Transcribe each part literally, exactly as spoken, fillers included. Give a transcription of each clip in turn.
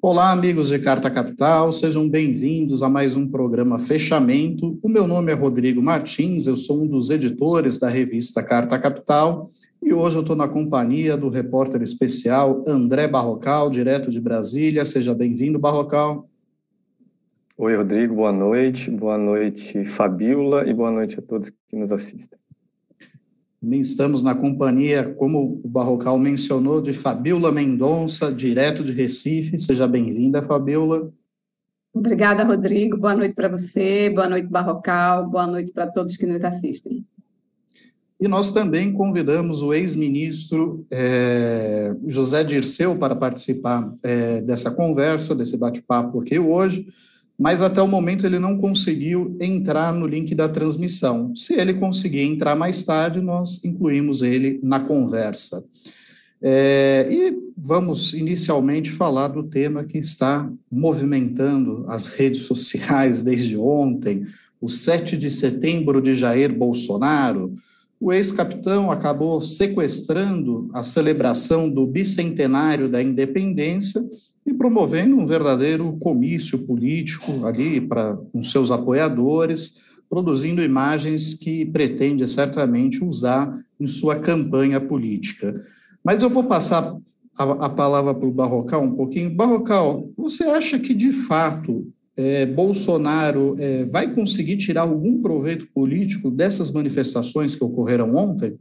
Olá, amigos de Carta Capital, sejam bem-vindos a mais um programa Fechamento. O meu nome é Rodrigo Martins, eu sou um dos editores da revista Carta Capital e hoje eu estou na companhia do repórter especial André Barrocal, direto de Brasília. Seja bem-vindo, Barrocal. Oi, Rodrigo, boa noite. Boa noite, Fabíola, e boa noite a todos que nos assistem. Também estamos na companhia, como o Barrocal mencionou, de Fabíola Mendonça, direto de Recife. Seja bem-vinda, Fabíola. Obrigada, Rodrigo. Boa noite para você, boa noite, Barrocal, boa noite para todos que nos assistem. E nós também convidamos o ex-ministro é, José Dirceu para participar é, dessa conversa, desse bate-papo aqui hoje, mas até o momento ele não conseguiu entrar no link da transmissão. Se ele conseguir entrar mais tarde, nós incluímos ele na conversa. É, e vamos inicialmente falar do tema que está movimentando as redes sociais desde ontem, o sete de setembro de Jair Bolsonaro. O ex-capitão acabou sequestrando a celebração do bicentenário da independência e promovendo um verdadeiro comício político ali para com seus apoiadores, produzindo imagens que pretende certamente usar em sua campanha política. Mas eu vou passar a, a palavra para o Barrocal um pouquinho. Barrocal, você acha que, de fato, é, Bolsonaro é, vai conseguir tirar algum proveito político dessas manifestações que ocorreram ontem?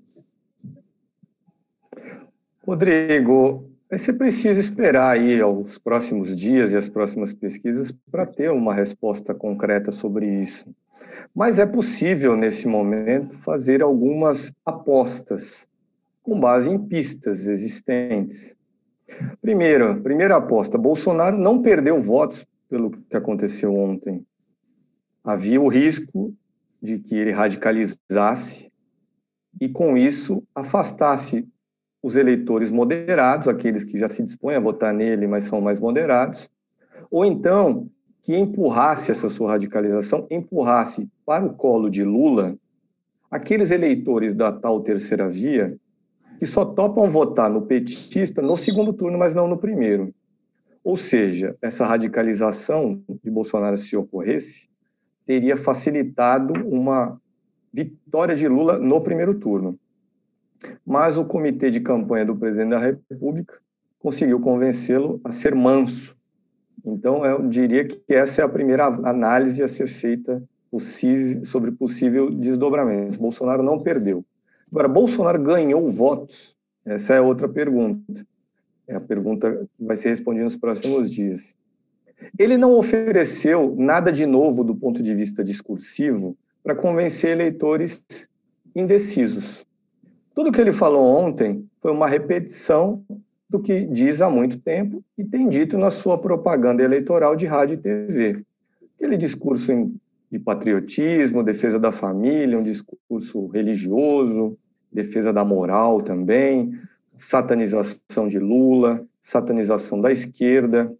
Rodrigo, você precisa esperar aí os próximos dias e as próximas pesquisas para ter uma resposta concreta sobre isso. Mas é possível, nesse momento, fazer algumas apostas com base em pistas existentes. Primeiro, primeira aposta, Bolsonaro não perdeu votos pelo que aconteceu ontem. Havia o risco de que ele radicalizasse e, com isso, afastasse os eleitores moderados, aqueles que já se dispõem a votar nele, mas são mais moderados, ou então que empurrasse essa sua radicalização, empurrasse para o colo de Lula aqueles eleitores da tal terceira via que só topam votar no petista no segundo turno, mas não no primeiro. Ou seja, essa radicalização de Bolsonaro, se ocorresse, teria facilitado uma vitória de Lula no primeiro turno. Mas o comitê de campanha do presidente da República conseguiu convencê-lo a ser manso. Então, eu diria que essa é a primeira análise a ser feita possível, sobre possível desdobramento. Bolsonaro não perdeu. Agora, Bolsonaro ganhou votos? Essa é outra pergunta. É a pergunta que vai ser respondida nos próximos dias. Ele não ofereceu nada de novo do ponto de vista discursivo para convencer eleitores indecisos. Tudo que ele falou ontem foi uma repetição do que diz há muito tempo e tem dito na sua propaganda eleitoral de rádio e T V. Aquele discurso de patriotismo, defesa da família, um discurso religioso, defesa da moral também, satanização de Lula, satanização da esquerda.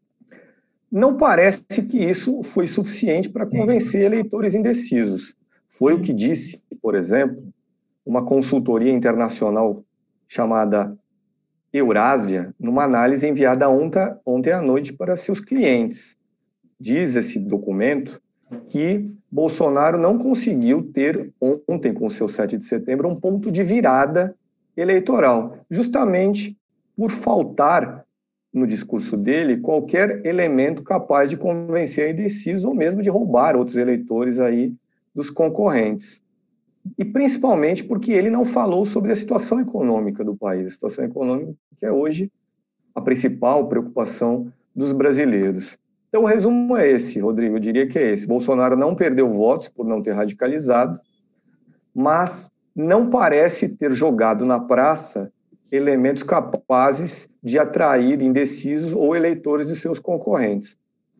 Não parece que isso foi suficiente para convencer eleitores indecisos. Foi o que disse, por exemplo, uma consultoria internacional chamada Eurásia, numa análise enviada ontem, ontem à noite para seus clientes. Diz esse documento que Bolsonaro não conseguiu ter ontem, com o seu sete de setembro, um ponto de virada eleitoral, justamente por faltar no discurso dele qualquer elemento capaz de convencer indecisos ou mesmo de roubar outros eleitores aí dos concorrentes. E principalmente porque ele não falou sobre a situação econômica do país, a situação econômica que é hoje a principal preocupação dos brasileiros. Então, o resumo é esse, Rodrigo, eu diria que é esse. Bolsonaro não perdeu votos por não ter radicalizado, mas não parece ter jogado na praça elementos capazes de atrair indecisos ou eleitores de seus concorrentes.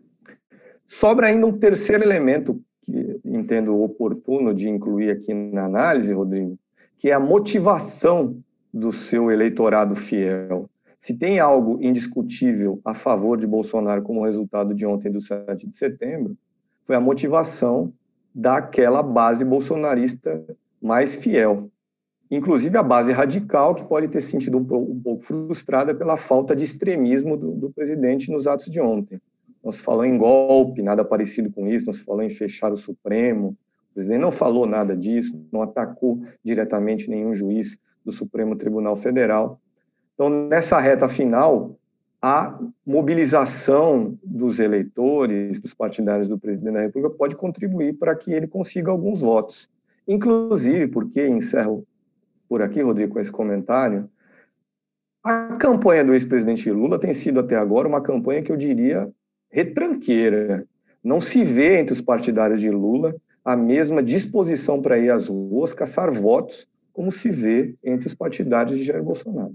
Sobra ainda um terceiro elemento que entendo oportuno de incluir aqui na análise, Rodrigo, que é a motivação do seu eleitorado fiel. Se tem algo indiscutível a favor de Bolsonaro como resultado de ontem do sete de setembro, foi a motivação daquela base bolsonarista mais fiel. inclusive a base radical, que pode ter se sentido um pouco, um pouco frustrada pela falta de extremismo do, do presidente nos atos de ontem. Não se falou em golpe, nada parecido com isso, não se falou em fechar o Supremo, o presidente não falou nada disso, não atacou diretamente nenhum juiz do Supremo Tribunal Federal. Então, nessa reta final, a mobilização dos eleitores, dos partidários do presidente da República, pode contribuir para que ele consiga alguns votos. Inclusive, porque, encerro por aqui, Rodrigo, com esse comentário, a campanha do ex-presidente Lula tem sido, até agora, uma campanha que eu diria retranqueira. Não se vê entre os partidários de Lula a mesma disposição para ir às ruas, caçar votos, como se vê entre os partidários de Jair Bolsonaro.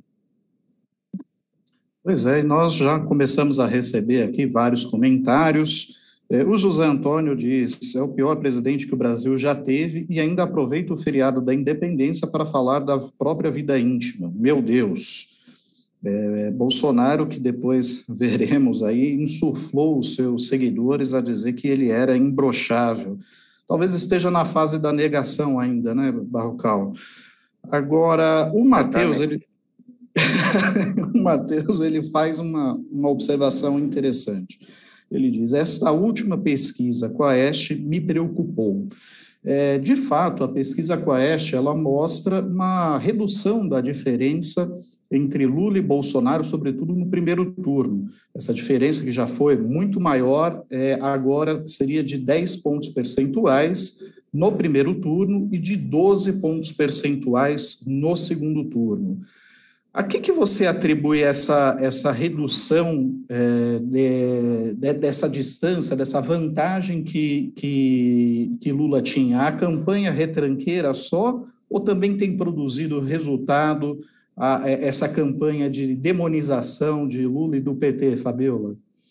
Pois é, e nós já começamos a receber aqui vários comentários. O José Antônio diz, é o pior presidente que o Brasil já teve e ainda aproveita o feriado da independência para falar da própria vida íntima. Meu Deus! É, Bolsonaro, que depois veremos aí, insuflou os seus seguidores a dizer que ele era imbrochável. Talvez esteja na fase da negação ainda, né, Barrocal? Agora, o Matheus, ele... o Matheus, ele faz uma, uma observação interessante. Ele diz, esta última pesquisa com a Quaest me preocupou. É, de fato, a pesquisa Quaest, ela mostra uma redução da diferença entre Lula e Bolsonaro, sobretudo no primeiro turno. Essa diferença, que já foi muito maior, é, agora seria de dez pontos percentuais no primeiro turno e de doze pontos percentuais no segundo turno. A que, que você atribui essa, essa redução é, de, de, dessa distância, dessa vantagem que, que, que Lula tinha? A campanha retranqueira só, ou também tem produzido resultado a, essa campanha de demonização de Lula e do P T, Fabiola?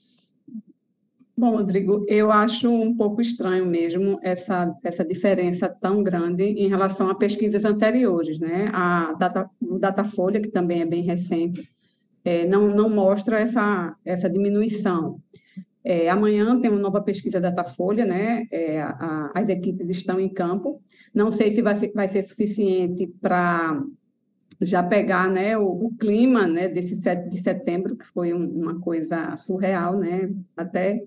Bom, Rodrigo, eu acho um pouco estranho mesmo essa, essa diferença tão grande em relação a pesquisas anteriores, né? A Data, o Datafolha, que também é bem recente, é, não, não mostra essa, essa diminuição. É, amanhã tem uma nova pesquisa da Datafolha, né? É, a, as equipes estão em campo. Não sei se vai ser, vai ser suficiente para já pegar, né, o, o clima, né, desse sete de setembro, que foi um, uma coisa surreal, né? Até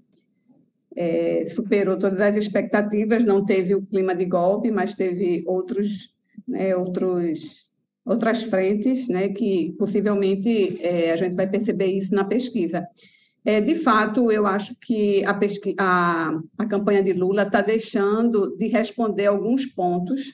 é, superou todas as expectativas, não teve o clima de golpe, mas teve outros, né, outros, outras frentes, né, que possivelmente é, a gente vai perceber isso na pesquisa. É, de fato, eu acho que a, pesqui- a, a campanha de Lula está deixando de responder alguns pontos.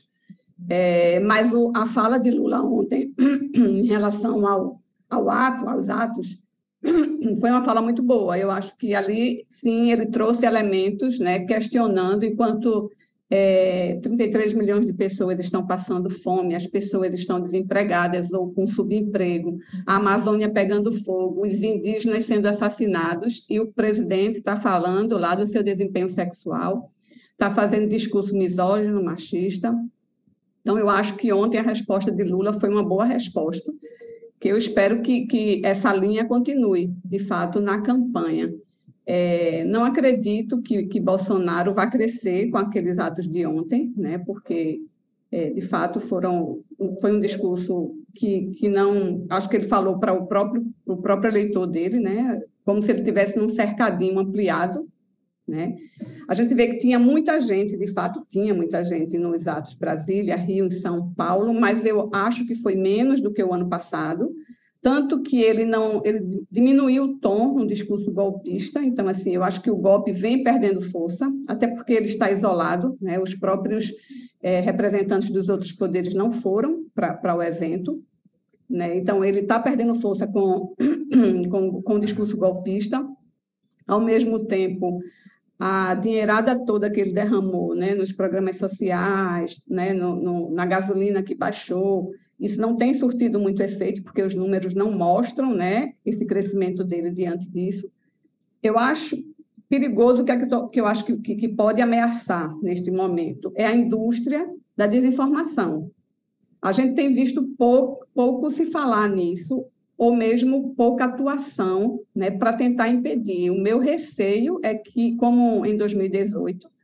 É, mas o, a fala de Lula ontem, em relação ao, ao ato, aos atos, foi uma fala muito boa. Eu acho que ali, sim, ele trouxe elementos, né, questionando, enquanto é, trinta e três milhões de pessoas estão passando fome, as pessoas estão desempregadas ou com subemprego, a Amazônia pegando fogo, os indígenas sendo assassinados, e o presidente está falando lá do seu desempenho sexual, está fazendo discurso misógino, machista. Então, eu acho que ontem a resposta de Lula foi uma boa resposta, que eu espero que, que essa linha continue, de fato, na campanha. É, não acredito que, que Bolsonaro vá crescer com aqueles atos de ontem, né, porque, é, de fato, foram, foi um discurso que, que não... Acho que ele falou para o próprio, o próprio eleitor dele, né, como se ele estivesse num cercadinho ampliado, né? A gente vê que tinha muita gente, de fato, tinha muita gente nos atos Brasília, Rio, em São Paulo, mas eu acho que foi menos do que o ano passado, tanto que ele não ele diminuiu o tom no discurso golpista. Então, assim, eu acho que o golpe vem perdendo força, até porque ele está isolado, né? Os próprios é, representantes dos outros poderes não foram para o evento, né? Então, ele está perdendo força com, com, com o discurso golpista. Ao mesmo tempo, a dinheirada toda que ele derramou, né, nos programas sociais, né, no, no, na gasolina que baixou, isso não tem surtido muito efeito, porque os números não mostram, né, esse crescimento dele diante disso. Eu acho perigoso, que, é que, eu, que eu acho que, que pode ameaçar neste momento, é a indústria da desinformação. A gente tem visto pouco, pouco se falar nisso, ou mesmo pouca atuação, né, para tentar impedir. O meu receio é que, como em dois mil e dezoito,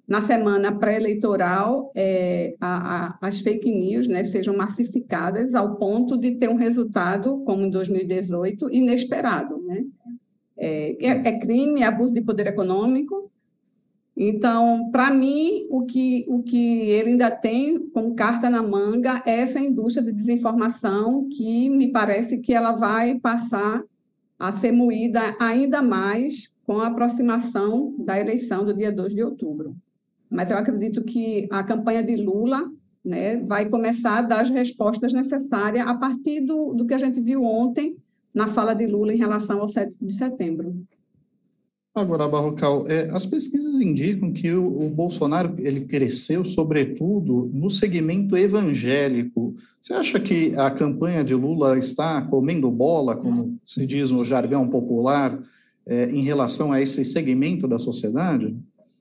na semana pré-eleitoral, é, a, a, as fake news, né, sejam massificadas ao ponto de ter um resultado, como em dois mil e dezoito, inesperado, né? É, é crime, é abuso de poder econômico. Então, para mim, o que, o que ele ainda tem como carta na manga é essa indústria de desinformação que me parece que ela vai passar a ser moída ainda mais com a aproximação da eleição do dia dois de outubro. Mas eu acredito que a campanha de Lula, né, vai começar a dar as respostas necessárias a partir do, do que a gente viu ontem na fala de Lula em relação ao sete de setembro. Agora, Barrocal, é, as pesquisas indicam que o, o Bolsonaro ele cresceu, sobretudo, no segmento evangélico. Você acha que a campanha de Lula está comendo bola, como se diz no jargão popular, é, em relação a esse segmento da sociedade?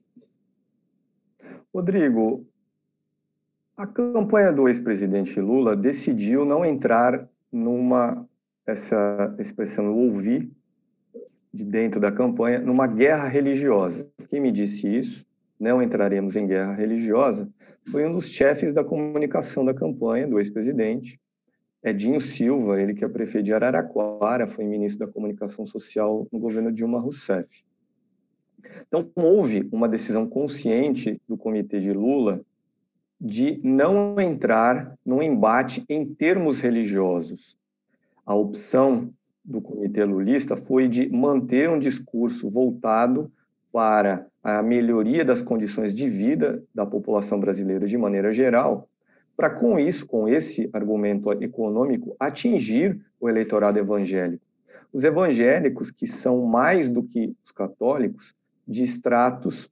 Rodrigo, a campanha do ex-presidente Lula decidiu não entrar numa, essa expressão eu ouvi, de dentro da campanha, numa guerra religiosa. Quem me disse isso, não entraremos em guerra religiosa, foi um dos chefes da comunicação da campanha do ex-presidente, Edinho Silva, ele que é prefeito de Araraquara, foi ministro da comunicação social no governo Dilma Rousseff. Então, houve uma decisão consciente do comitê de Lula de não entrar num embate em termos religiosos. A opção do comitê lulista foi de manter um discurso voltado para a melhoria das condições de vida da população brasileira de maneira geral, para com isso, com esse argumento econômico, atingir o eleitorado evangélico. Os evangélicos, que são mais do que os católicos, de estratos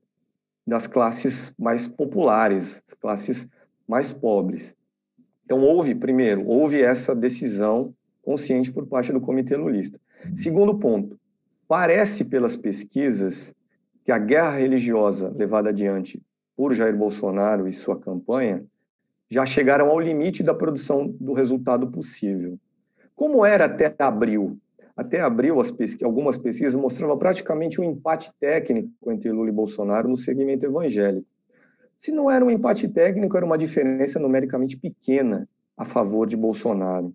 das classes mais populares, as classes mais pobres. Então, houve, primeiro, houve essa decisão consciente por parte do comitê lulista. Segundo ponto, parece pelas pesquisas que a guerra religiosa levada adiante por Jair Bolsonaro e sua campanha já chegaram ao limite da produção do resultado possível. Como era até abril? Até abril, as pesqu... algumas pesquisas mostravam praticamente um empate técnico entre Lula e Bolsonaro no segmento evangélico. Se não era um empate técnico, era uma diferença numericamente pequena a favor de Bolsonaro.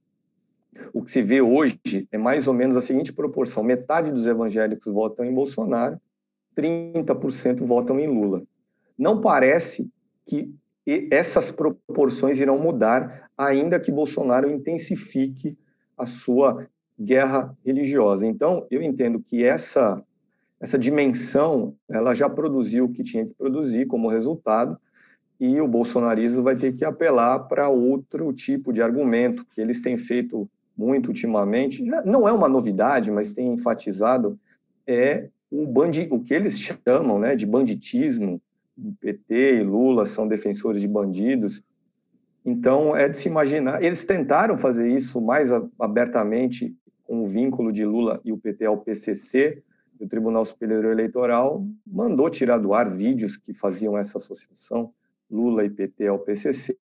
O que se vê hoje é mais ou menos a seguinte proporção: metade dos evangélicos votam em Bolsonaro, trinta por cento votam em Lula. Não parece que essas proporções irão mudar, ainda que Bolsonaro intensifique a sua guerra religiosa. Então, eu entendo que essa, essa dimensão, ela já produziu o que tinha que produzir como resultado, e o bolsonarismo vai ter que apelar para outro tipo de argumento, que eles têm feito muito ultimamente. Não é uma novidade, mas tem enfatizado, é o, bandi, o que eles chamam, né, de banditismo. O P T e Lula são defensores de bandidos. Então, é de se imaginar. Eles tentaram fazer isso mais abertamente com o vínculo de Lula e o P T ao P C C, o Tribunal Superior Eleitoral mandou tirar do ar vídeos que faziam essa associação, Lula e P T ao P C C.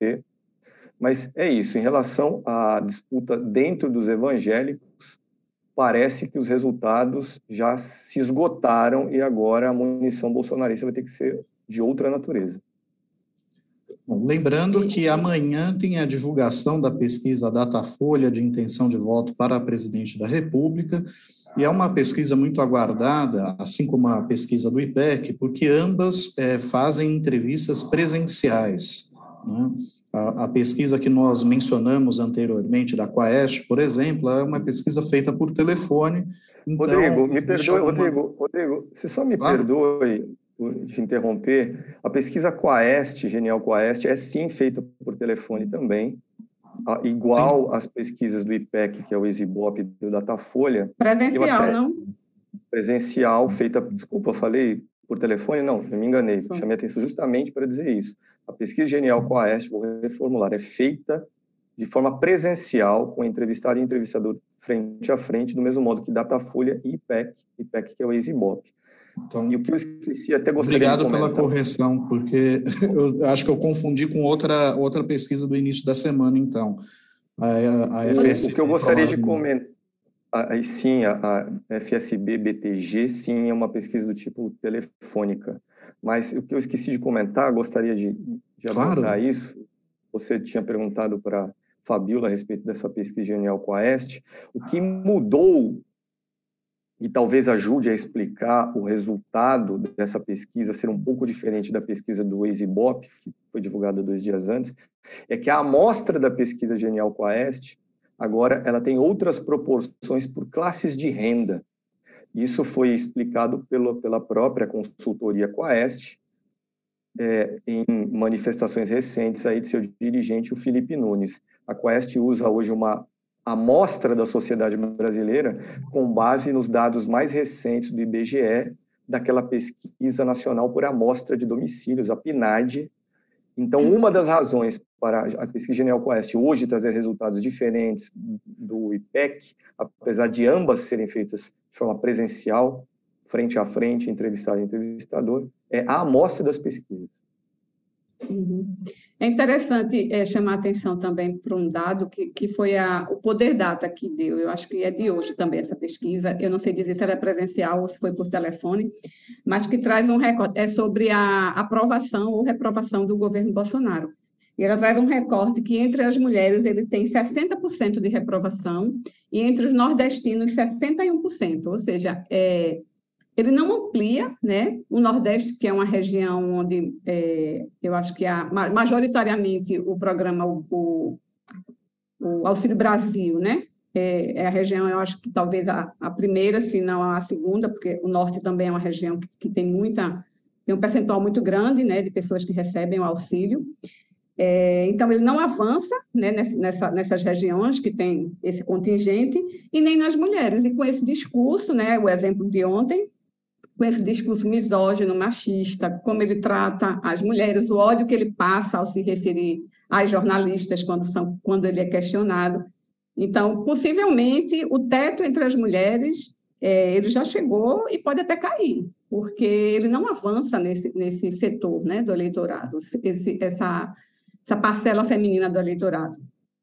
Mas é isso, em relação à disputa dentro dos evangélicos, parece que os resultados já se esgotaram e agora a munição bolsonarista vai ter que ser de outra natureza. Bom, lembrando que amanhã tem a divulgação da pesquisa Datafolha de intenção de voto para presidente da República, e é uma pesquisa muito aguardada, assim como a pesquisa do I P E C, porque ambas é, fazem entrevistas presenciais, né? A, a pesquisa que nós mencionamos anteriormente, da Quaest, por exemplo, é uma pesquisa feita por telefone. Então, Rodrigo, me perdoe, alguma... Rodrigo, Rodrigo, você só me claro. perdoe de interromper. A pesquisa Quaest, Genial Quaest, é sim feita por telefone também, igual sim. As pesquisas do I P E C, que é o Exibop do Datafolha. Presencial, até... não? Presencial, feita, desculpa, eu falei por telefone? Não, eu me enganei, eu chamei a atenção justamente para dizer isso. A pesquisa Genial Quaest, vou reformular, é feita de forma presencial, com entrevistado e entrevistador frente a frente, do mesmo modo que Datafolha e I P E C, I P E C que é o Exibop. Então, e o que eu esqueci, até gostaria obrigado de comentar. pela correção, porque eu acho que eu confundi com outra, outra pesquisa do início da semana, então. A, a F S B, o que eu gostaria de comentar, Aí sim, a, a F S B B T G, sim, é uma pesquisa do tipo telefônica. Mas o que eu esqueci de comentar, gostaria de, de abordar Claro. isso. Você tinha perguntado para a Fabiola a respeito dessa pesquisa Genial Quaest. O que mudou, e talvez ajude a explicar o resultado dessa pesquisa ser um pouco diferente da pesquisa do Waze-Ibope, que foi divulgada dois dias antes, é que a amostra da pesquisa Genial Quaest agora ela tem outras proporções por classes de renda. Isso foi explicado pelo, pela própria consultoria Quaest, é, em manifestações recentes aí de seu dirigente, o Felipe Nunes. A Quaest usa hoje uma amostra da sociedade brasileira com base nos dados mais recentes do I B G E, daquela pesquisa nacional por amostra de domicílios, a PNAD. Então, uma das razões para a pesquisa Genial Quaest hoje trazer resultados diferentes do I P E C, apesar de ambas serem feitas de forma presencial, frente a frente, entrevistado e entrevistador, é a amostra das pesquisas. Uhum. É interessante é, chamar a atenção também para um dado que, que foi a, o Poder Data que deu, eu acho que é de hoje também essa pesquisa, eu não sei dizer se ela é presencial ou se foi por telefone, mas que traz um recorte, é sobre a aprovação ou reprovação do governo Bolsonaro. E ela traz um recorte que entre as mulheres ele tem sessenta por cento de reprovação e entre os nordestinos sessenta e um por cento, ou seja, é, ele não amplia, né, o Nordeste, que é uma região onde é, eu acho que há majoritariamente o programa, o, o, o Auxílio Brasil, né, é, é a região, eu acho que talvez a, a primeira, se não a segunda, porque o Norte também é uma região que, que tem muita, tem um percentual muito grande, né, de pessoas que recebem o auxílio. É, então, ele não avança, né, nessa, nessas regiões que tem esse contingente, e nem nas mulheres. E com esse discurso, né, o exemplo de ontem, com esse discurso misógino, machista, como ele trata as mulheres, o ódio que ele passa ao se referir às jornalistas quando, são, quando ele é questionado. Então, possivelmente, o teto entre as mulheres, é, ele já chegou e pode até cair, porque ele não avança nesse, nesse setor, né, do eleitorado, esse, essa, essa parcela feminina do eleitorado.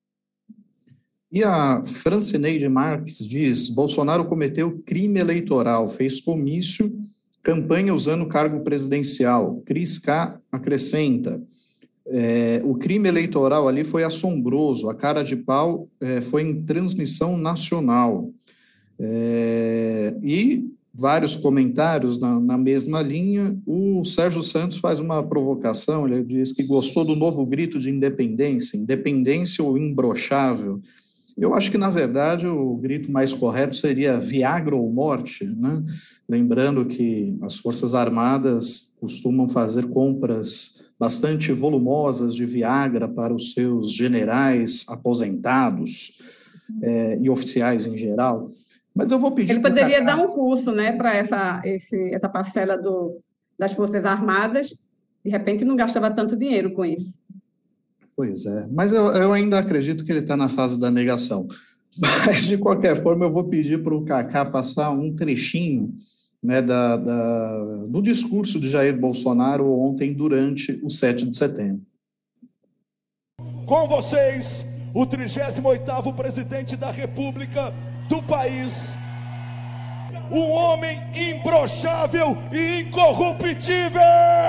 E a Francineide Marques diz: Bolsonaro cometeu crime eleitoral, fez comício, campanha usando cargo presidencial. Cris K acrescenta: é, o crime eleitoral ali foi assombroso, a cara de pau é, foi em transmissão nacional. É, e vários comentários na, na mesma linha. O Sérgio Santos faz uma provocação, ele diz que gostou do novo grito de independência, independência ou imbrochável. Eu acho que, na verdade, o grito mais correto seria Viagra ou morte, né? Lembrando que as Forças Armadas costumam fazer compras bastante volumosas de Viagra para os seus generais aposentados é, e oficiais em geral. Mas eu vou pedir... Ele poderia dar um curso, né, para essa, esse, essa parcela do, das Forças Armadas, de repente não gastava tanto dinheiro com isso. Pois é, mas eu, eu ainda acredito que ele está na fase da negação. Mas, de qualquer forma, eu vou pedir para o Cacá passar um trechinho, né, da, da, do discurso de Jair Bolsonaro ontem, durante o sete de setembro. Com vocês, o trigésimo oitavo presidente da República do país, um homem imbrochável e incorruptível.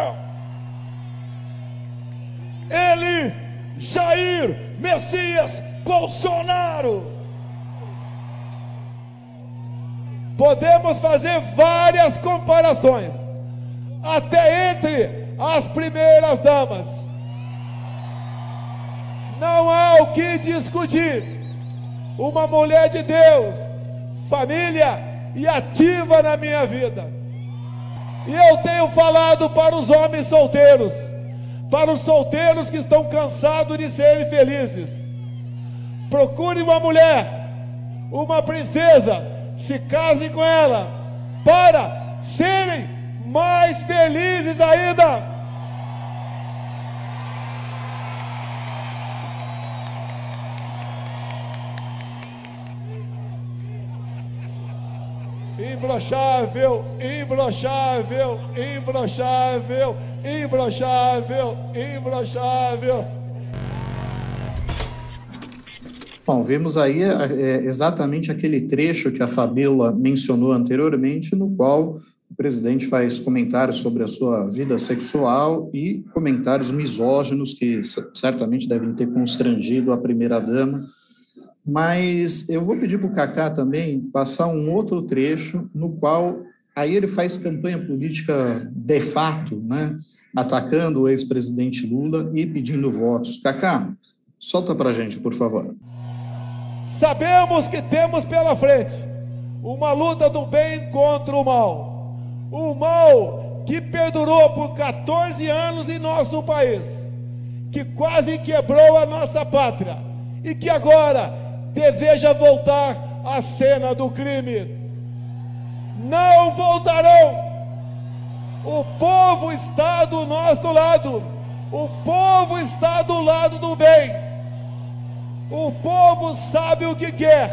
Ele, Jair Messias Bolsonaro. Podemos fazer várias comparações, até entre as primeiras damas. Não há o que discutir. Uma mulher de Deus, família e ativa na minha vida. E eu tenho falado para os homens solteiros, para os solteiros que estão cansados de serem felizes: procure uma mulher, uma princesa, se casem com ela, para serem mais felizes ainda. Imbrochável, imbrochável, imbrochável, imbrochável, imbrochável. Bom, vimos aí é, exatamente aquele trecho que a Fabíola mencionou anteriormente, no qual o presidente faz comentários sobre a sua vida sexual e comentários misóginos que certamente devem ter constrangido a primeira-dama. Mas eu vou pedir para o Cacá também passar um outro trecho no qual aí ele faz campanha política de fato, né, atacando o ex-presidente Lula e pedindo votos. Cacá, solta para a gente, por favor. Sabemos que temos pela frente uma luta do bem contra o mal. O mal que perdurou por quatorze anos em nosso país, que quase quebrou a nossa pátria e que agora deseja voltar à cena do crime. Não voltarão. O povo está do nosso lado. O povo está do lado do bem. O povo sabe o que quer.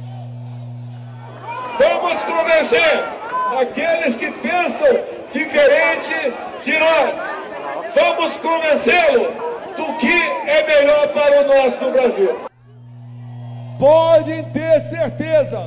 Vamos convencer aqueles que pensam diferente de nós. Vamos convencê-lo do que é melhor para o nosso Brasil. Podem ter certeza.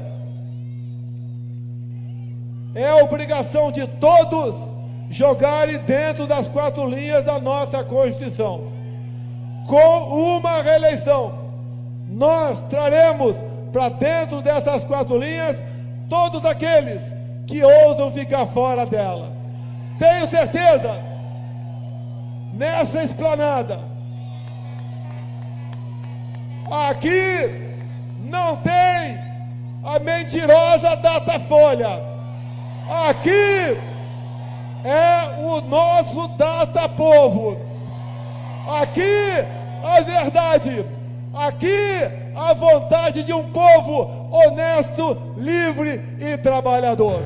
É obrigação de todos jogarem dentro das quatro linhas da nossa Constituição. Com uma reeleição, nós traremos para dentro dessas quatro linhas todos aqueles que ousam ficar fora dela. Tenho certeza, nessa esplanada, aqui não tem a mentirosa Datafolha. Aqui é o nosso Datapovo. Aqui a verdade. Aqui a vontade de um povo honesto, livre e trabalhador.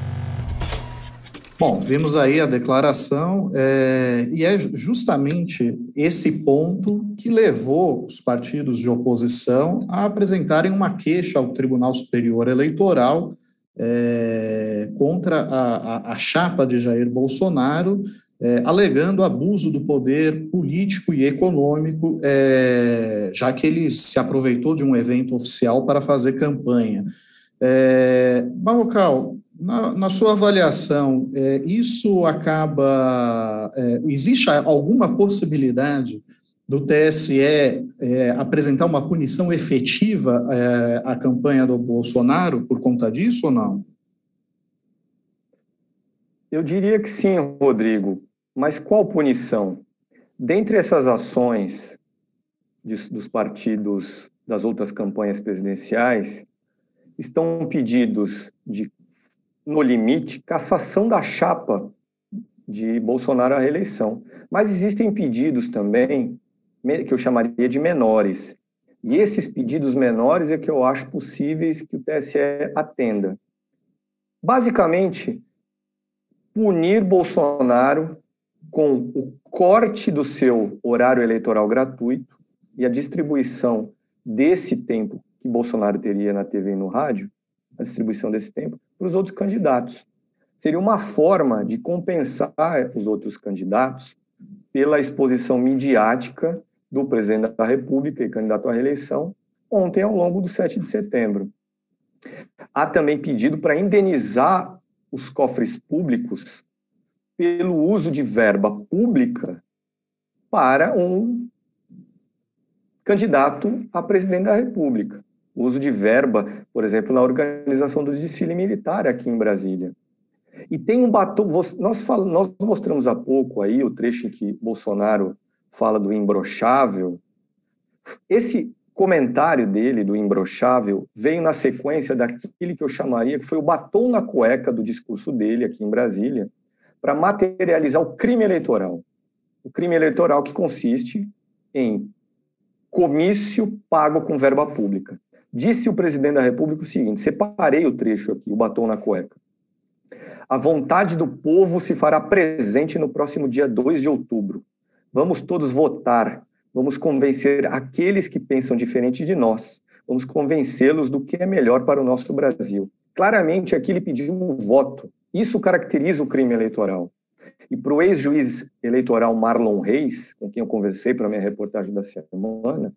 Bom, vimos aí a declaração, é, e é justamente esse ponto que levou os partidos de oposição a apresentarem uma queixa ao Tribunal Superior Eleitoral é, contra a, a, a chapa de Jair Bolsonaro, É, alegando abuso do poder político e econômico, é, já que ele se aproveitou de um evento oficial para fazer campanha. É, Marrocal, na, na sua avaliação, é, isso acaba... É, existe alguma possibilidade do T S E é, apresentar uma punição efetiva é, à campanha do Bolsonaro por conta disso ou não? Eu diria que sim, Rodrigo. Mas qual punição? Dentre essas ações de, dos partidos das outras campanhas presidenciais, estão pedidos de, no limite, cassação da chapa de Bolsonaro à reeleição. Mas existem pedidos também, que eu chamaria de menores. E esses pedidos menores é que eu acho possíveis que o T S E atenda. Basicamente, punir Bolsonaro com o corte do seu horário eleitoral gratuito e a distribuição desse tempo que Bolsonaro teria na T V e no rádio, a distribuição desse tempo, para os outros candidatos. Seria uma forma de compensar os outros candidatos pela exposição midiática do presidente da República e candidato à reeleição ontem ao longo do sete de setembro. Há também pedido para indenizar os cofres públicos pelo uso de verba pública para um candidato a presidente da República. O uso de verba, por exemplo, na organização do desfile militar aqui em Brasília. E tem um batom... Nós, falamos, nós mostramos há pouco aí o trecho em que Bolsonaro fala do imbrochável. Esse comentário dele, do imbrochável, veio na sequência daquilo que eu chamaria, que foi o batom na cueca do discurso dele aqui em Brasília, para materializar o crime eleitoral. O crime eleitoral que consiste em comício pago com verba pública. Disse o presidente da República o seguinte, separei o trecho aqui, o batom na cueca. A vontade do povo se fará presente no próximo dia dois de outubro. Vamos todos votar, vamos convencer aqueles que pensam diferente de nós, vamos convencê-los do que é melhor para o nosso Brasil. Claramente aqui ele pediu um voto. Isso caracteriza o crime eleitoral. E para o ex-juiz eleitoral Marlon Reis, com quem eu conversei para a minha reportagem da semana,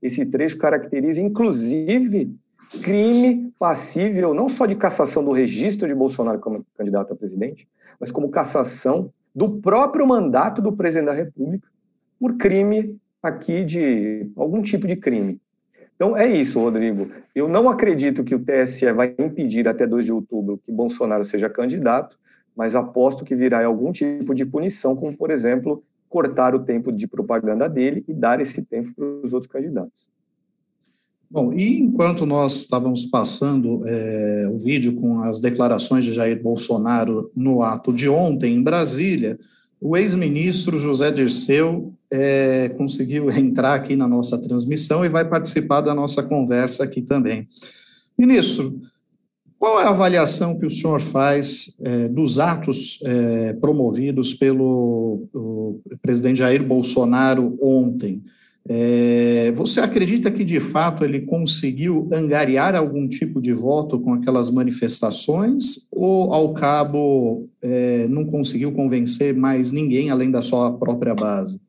Esse trecho caracteriza, inclusive, crime passível não só de cassação do registro de Bolsonaro como candidato a presidente, mas como cassação do próprio mandato do presidente da República por crime aqui de algum tipo de crime. Então é isso, Rodrigo. Eu não acredito que o T S E vai impedir até dois de outubro que Bolsonaro seja candidato, mas aposto que virá algum tipo de punição, como, por exemplo, cortar o tempo de propaganda dele e dar esse tempo para os outros candidatos. Bom, e enquanto nós estávamos passando é, o vídeo com as declarações de Jair Bolsonaro no ato de ontem em Brasília, o ex-ministro José Dirceu é, conseguiu entrar aqui na nossa transmissão e vai participar da nossa conversa aqui também. Ministro, qual é a avaliação que o senhor faz é, dos atos é, promovidos pelo o presidente Jair Bolsonaro ontem? É, você acredita que, de fato, ele conseguiu angariar algum tipo de voto com aquelas manifestações ou, ao cabo, é, não conseguiu convencer mais ninguém além da sua própria base?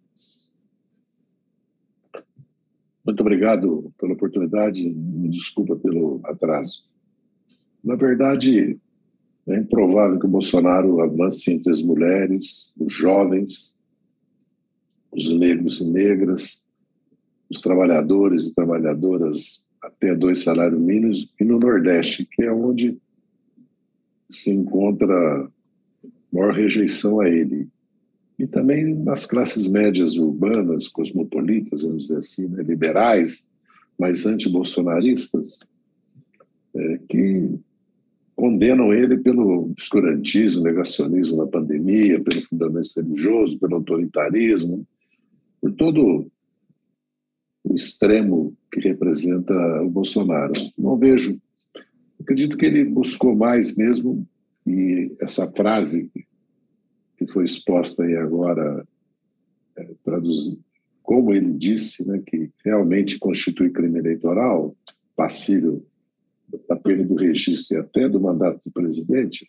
Muito obrigado pela oportunidade, me desculpa pelo atraso. Na verdade, é improvável que o Bolsonaro avance entre as mulheres, os jovens, os negros e negras, os trabalhadores e trabalhadoras até dois salários mínimos, e no Nordeste, que é onde se encontra maior rejeição a ele. E também nas classes médias urbanas, cosmopolitas, vamos dizer assim, né, liberais, mas anti-bolsonaristas, é, que condenam ele pelo obscurantismo, negacionismo na pandemia, pelo fundamentalismo religioso, pelo autoritarismo, por todo o extremo que representa o Bolsonaro. Não vejo, acredito que ele buscou mais mesmo, e essa frase que foi exposta aí agora, é, traduzir, como ele disse, né, que realmente constitui crime eleitoral, passível da perda do registro e até do mandato do presidente,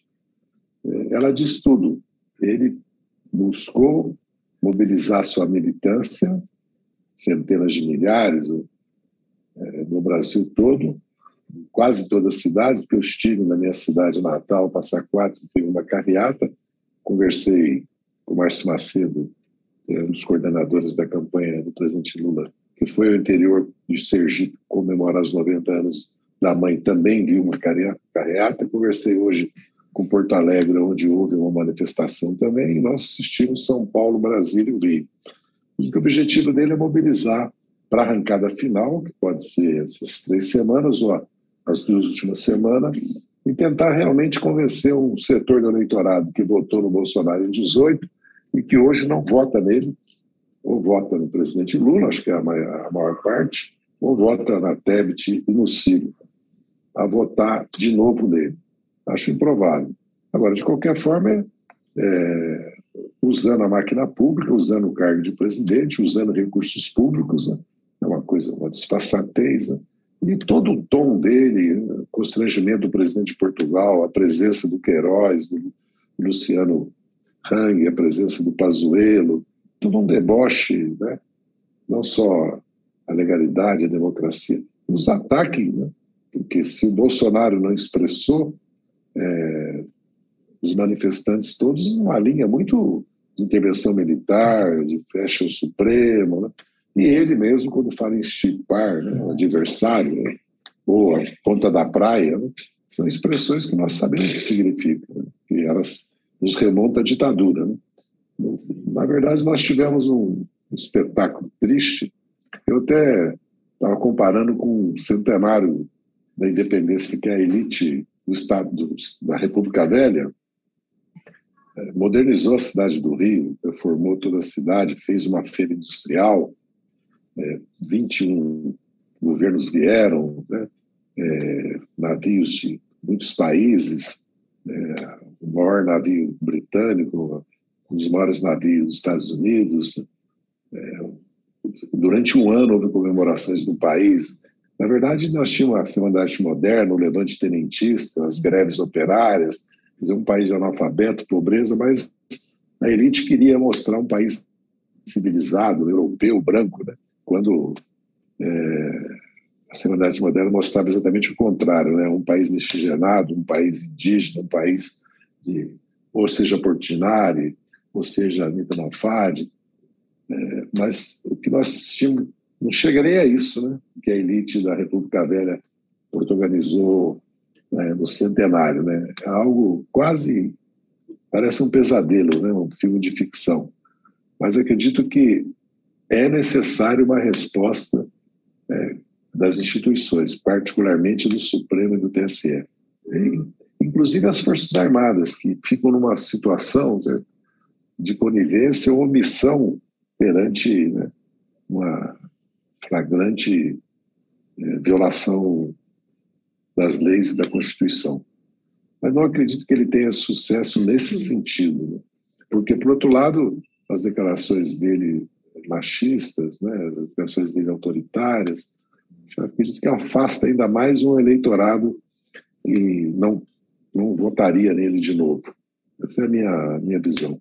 é, ela diz tudo. Ele buscou mobilizar sua militância, centenas de milhares é, no Brasil todo, quase todas as cidades, porque eu estive na minha cidade natal, Passa Quatro, teve uma carreata, conversei com o Márcio Macedo, um dos coordenadores da campanha do presidente Lula, que foi ao interior de Sergipe comemorar os noventa anos da mãe, também viu uma carreata. Conversei hoje com Porto Alegre, onde houve uma manifestação também, e nós assistimos São Paulo, Brasília e Rio. O objetivo dele é mobilizar para a arrancada final, que pode ser essas três semanas ou as duas últimas semanas, e tentar realmente convencer um setor do eleitorado que votou no Bolsonaro em dezoito e que hoje não vota nele, ou vota no presidente Lula, acho que é a maior, a maior parte, ou vota na Tebet e no Ciro, a votar de novo nele. Acho improvável. Agora, de qualquer forma, é, usando a máquina pública, usando o cargo de presidente, usando recursos públicos, né? É uma coisa, uma disfarçatez, né? E todo o tom dele, o constrangimento do presidente de Portugal, a presença do Queiroz, do Luciano Hang, a presença do Pazuello, tudo um deboche, né? Não só a legalidade, a democracia, os ataques, né? Porque se o Bolsonaro não expressou, é, os manifestantes todos numa linha muito de intervenção militar, de fecha o Supremo, né? E ele mesmo, quando fala em estipar, né, o adversário, né, ou a ponta da praia, né, são expressões que nós sabemos o que significam, né, que elas nos remontam à ditadura. Né. Na verdade, nós tivemos um, um espetáculo triste. Eu até estava comparando com o centenário da independência, que é a elite do Estado do, da República Velha modernizou a cidade do Rio, reformou toda a cidade, fez uma feira industrial, é, vinte e um governos vieram, né, é, navios de muitos países, é, o maior navio britânico, um dos maiores navios dos Estados Unidos. É, durante um ano houve comemorações no país. Na verdade, nós tínhamos a Semana da Arte Moderna, o levante tenentista, as greves operárias, dizer, um país de analfabeto, pobreza, mas a elite queria mostrar um país civilizado, europeu, branco, né? Quando é, a Semana Moderna mostrava exatamente o contrário, né? Um país miscigenado, um país indígena, um país de, ou seja, Portinari, ou seja, Anitta Malfatti, é, mas o que nós assistimos não chega nem a isso, né? Que a elite da República Velha protagonizou, né, no centenário, né? É algo quase, parece um pesadelo, né? Um filme de ficção. Mas acredito que é necessário uma resposta é, das instituições, particularmente do Supremo e do T S E. E, inclusive as Forças Armadas, que ficam numa situação, né, de conivência ou omissão perante, né, uma flagrante é, violação das leis e da Constituição. Mas não acredito que ele tenha sucesso nesse sentido, né? Porque, por outro lado, as declarações dele machistas, né, as declarações dele autoritárias, eu acredito que afasta ainda mais um eleitorado e não, não votaria nele de novo. Essa é a minha, minha visão.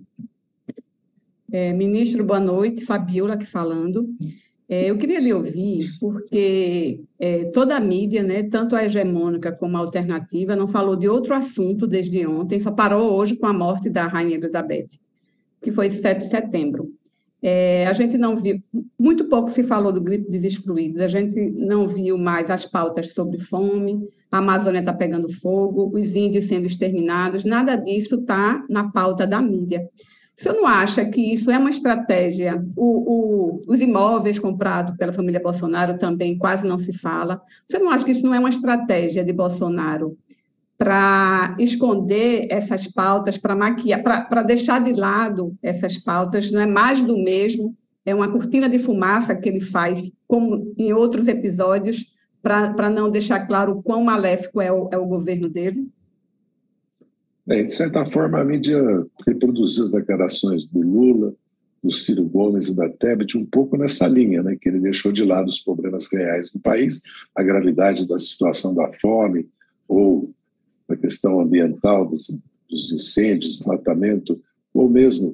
É, ministro, boa noite. Fabiola aqui falando. É, eu queria lhe ouvir, porque é, toda a mídia, né, tanto a hegemônica como a alternativa, não falou de outro assunto desde ontem, só parou hoje com a morte da Rainha Elizabeth, que foi sete de setembro. É, a gente não viu, muito pouco se falou do grito dos excluídos, a gente não viu mais as pautas sobre fome, a Amazônia está pegando fogo, os índios sendo exterminados, nada disso está na pauta da mídia. O senhor não acha que isso é uma estratégia? O, o, os imóveis comprados pela família Bolsonaro também quase não se fala. O senhor não acha que isso não é uma estratégia de Bolsonaro para esconder essas pautas, para maquiar, para deixar de lado essas pautas? Não é mais do mesmo? É uma cortina de fumaça que ele faz, como em outros episódios, para não deixar claro o quão maléfico é o, é o governo dele? Bem, de certa forma, a mídia reproduziu as declarações do Lula, do Ciro Gomes e da Tebet um pouco nessa linha, né, que ele deixou de lado os problemas reais do país, a gravidade da situação da fome ou a questão ambiental dos, dos incêndios, desmatamento, ou mesmo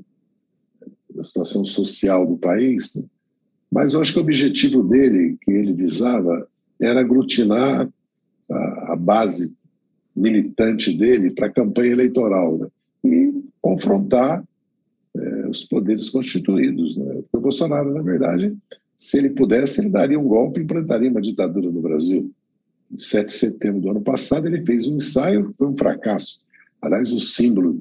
a situação social do país. Né? Mas eu acho que o objetivo dele, que ele visava, era aglutinar a, a base militante dele para a campanha eleitoral, né? E confrontar é, os poderes constituídos. Né? Porque o Bolsonaro, na verdade, se ele pudesse, ele daria um golpe e implantaria uma ditadura no Brasil. Em sete de setembro do ano passado, ele fez um ensaio, foi um fracasso. Aliás, o símbolo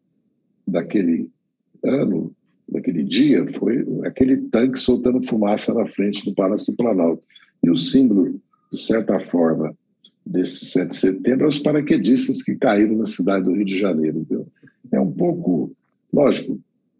daquele ano, daquele dia, foi aquele tanque soltando fumaça na frente do Palácio do Planalto. E o símbolo, de certa forma, desse sete de setembro, os paraquedistas que caíram na cidade do Rio de Janeiro. Entendeu? É um pouco, lógico,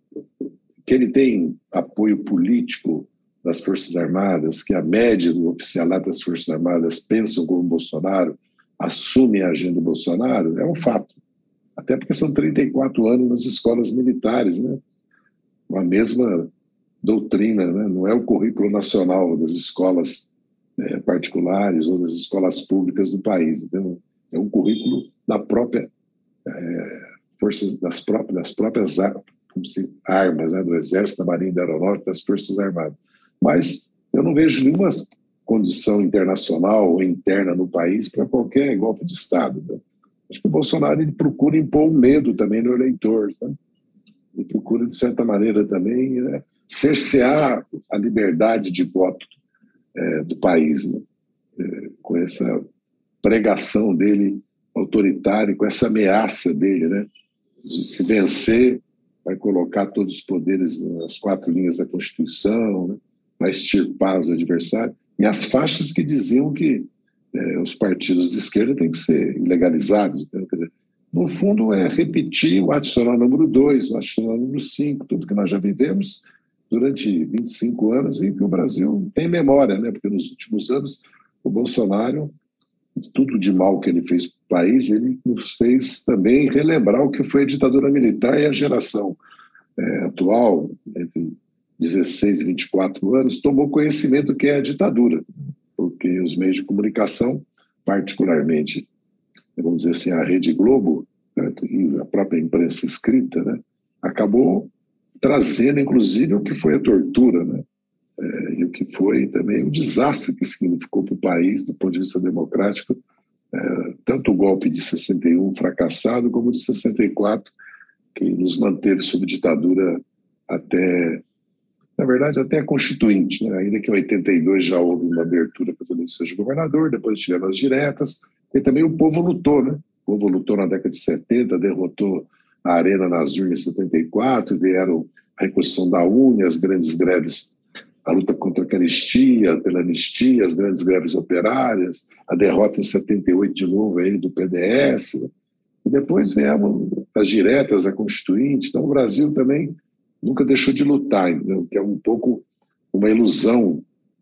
que ele tem apoio político das Forças Armadas, que a média do oficialato das Forças Armadas pensam como Bolsonaro, assume a agenda do Bolsonaro, é um fato. Até porque são trinta e quatro anos nas escolas militares, né? Com a mesma doutrina, né? Não é o currículo nacional das escolas É, particulares ou das escolas públicas do país. Então, é um currículo da própria é, forças das próprias, das próprias como se, armas, né, do Exército, da Marinha, da Aeronáutica, das Forças Armadas. Mas eu não vejo nenhuma condição internacional ou interna no país para qualquer golpe de Estado. Né? Acho que o Bolsonaro ele procura impor um medo também no eleitor. Né? Ele procura, de certa maneira, também né, cercear a liberdade de voto É, do país, né? é, com essa pregação dele autoritária, com essa ameaça dele, né? De se vencer, vai colocar todos os poderes nas quatro linhas da Constituição, né? Vai extirpar os adversários, e as faixas que diziam que é, os partidos de esquerda têm que ser ilegalizados. Né? Quer dizer, no fundo, é repetir o adicional número dois, o adicional número cinco, tudo que nós já vivemos durante vinte e cinco anos e que o Brasil tem memória, né? Porque nos últimos anos o Bolsonaro, tudo de mal que ele fez para o país, ele nos fez também relembrar o que foi a ditadura militar e a geração é, atual, entre dezesseis e vinte e quatro anos, tomou conhecimento do que é a ditadura, porque os meios de comunicação, particularmente, vamos dizer assim, a Rede Globo, né, e a própria imprensa escrita, né, acabou trazendo, inclusive, o que foi a tortura, né? é, e o que foi também um desastre que significou para o país, do ponto de vista democrático, é, tanto o golpe de sessenta e um fracassado, como o de sessenta e quatro, que nos manteve sob ditadura até, na verdade, até a Constituinte, né? Ainda que em oitenta e dois já houve uma abertura para as eleições de governador, depois tiveram as diretas, e também o povo lutou, né? O povo lutou na década de setenta, derrotou a Arena nas urnas em setenta e quatro, vieram a reconstrução da U N E, as grandes greves, a luta contra a caristia, pela anistia, as grandes greves operárias, a derrota em setenta e oito de novo aí do P D S, e depois vieram as diretas, a Constituinte. Então o Brasil também nunca deixou de lutar, entendeu? Que é um pouco uma ilusão.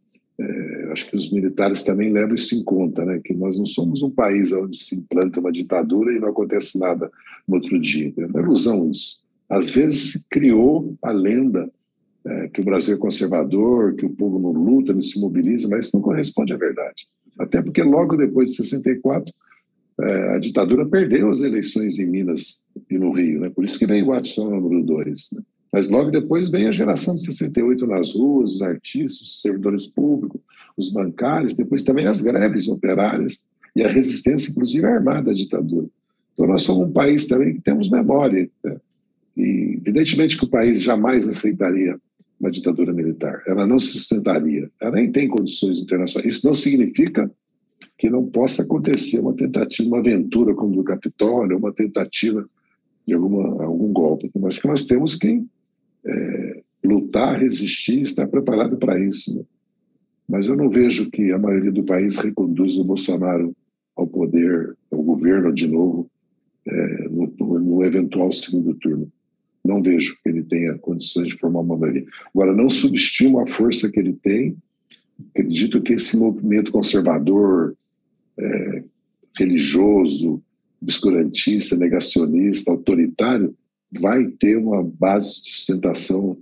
É, acho que os militares também levam isso em conta, né? Que nós não somos um país onde se implanta uma ditadura e não acontece nada no outro dia. É uma ilusão isso. Às vezes se criou a lenda é, que o Brasil é conservador, que o povo não luta, não se mobiliza, mas isso não corresponde à verdade. Até porque logo depois de sessenta e quatro, é, a ditadura perdeu as eleições em Minas e no Rio, né? Por isso que veio o ato número dois, né? Mas logo depois veio a geração de sessenta e oito nas ruas, os artistas, os servidores públicos, os bancários, depois também as greves operárias e a resistência, inclusive, armada à ditadura. Então nós somos um país também que temos memória, né? E evidentemente que o país jamais aceitaria uma ditadura militar, ela não se sustentaria, ela nem tem condições internacionais. Isso não significa que não possa acontecer uma tentativa, uma aventura como do Capitólio, uma tentativa de alguma, algum golpe. Eu acho que nós temos que é, lutar, resistir, estar preparado para isso, né? Mas eu não vejo que a maioria do país reconduza o Bolsonaro ao poder, ao governo de novo, é, no, no eventual segundo turno. Não vejo que ele tenha condições de formar uma maioria. Agora, não subestimo a força que ele tem. Acredito que esse movimento conservador, é, religioso, obscurantista, negacionista, autoritário, vai ter uma base de sustentação.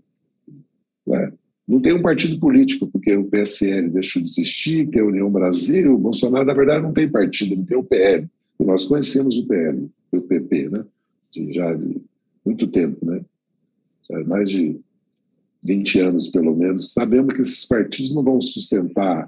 Né? Não tem um partido político, porque o P S L deixou de existir, tem a União Brasil, o Bolsonaro, na verdade, não tem partido, não tem o P L. E nós conhecemos o P L, o P P, né? De, já de muito tempo, né? Já mais de vinte anos, pelo menos. Sabemos que esses partidos não vão sustentar,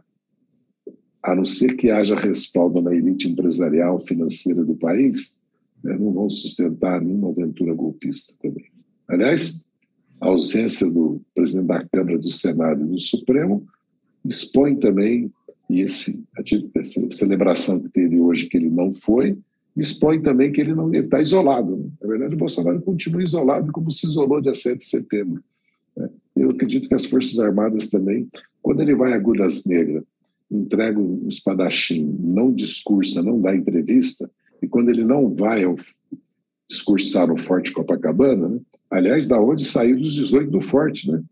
a não ser que haja respaldo na elite empresarial financeira do país, né? Não vão sustentar nenhuma aventura golpista também. Aliás, a ausência do presidente da Câmara, do Senado e do Supremo expõe também, e esse, essa celebração que teve hoje, que ele não foi, expõe também que ele não está isolado. Né? Na verdade, o Bolsonaro continua isolado como se isolou dia sete de setembro. Né? Eu acredito que as Forças Armadas também, quando ele vai a Agulhas Negras, entrega um espadachim, não discursa, não dá entrevista, e quando ele não vai ao discursar no Forte Copacabana, né? Aliás, da onde saiu dos dezoito do Forte, né?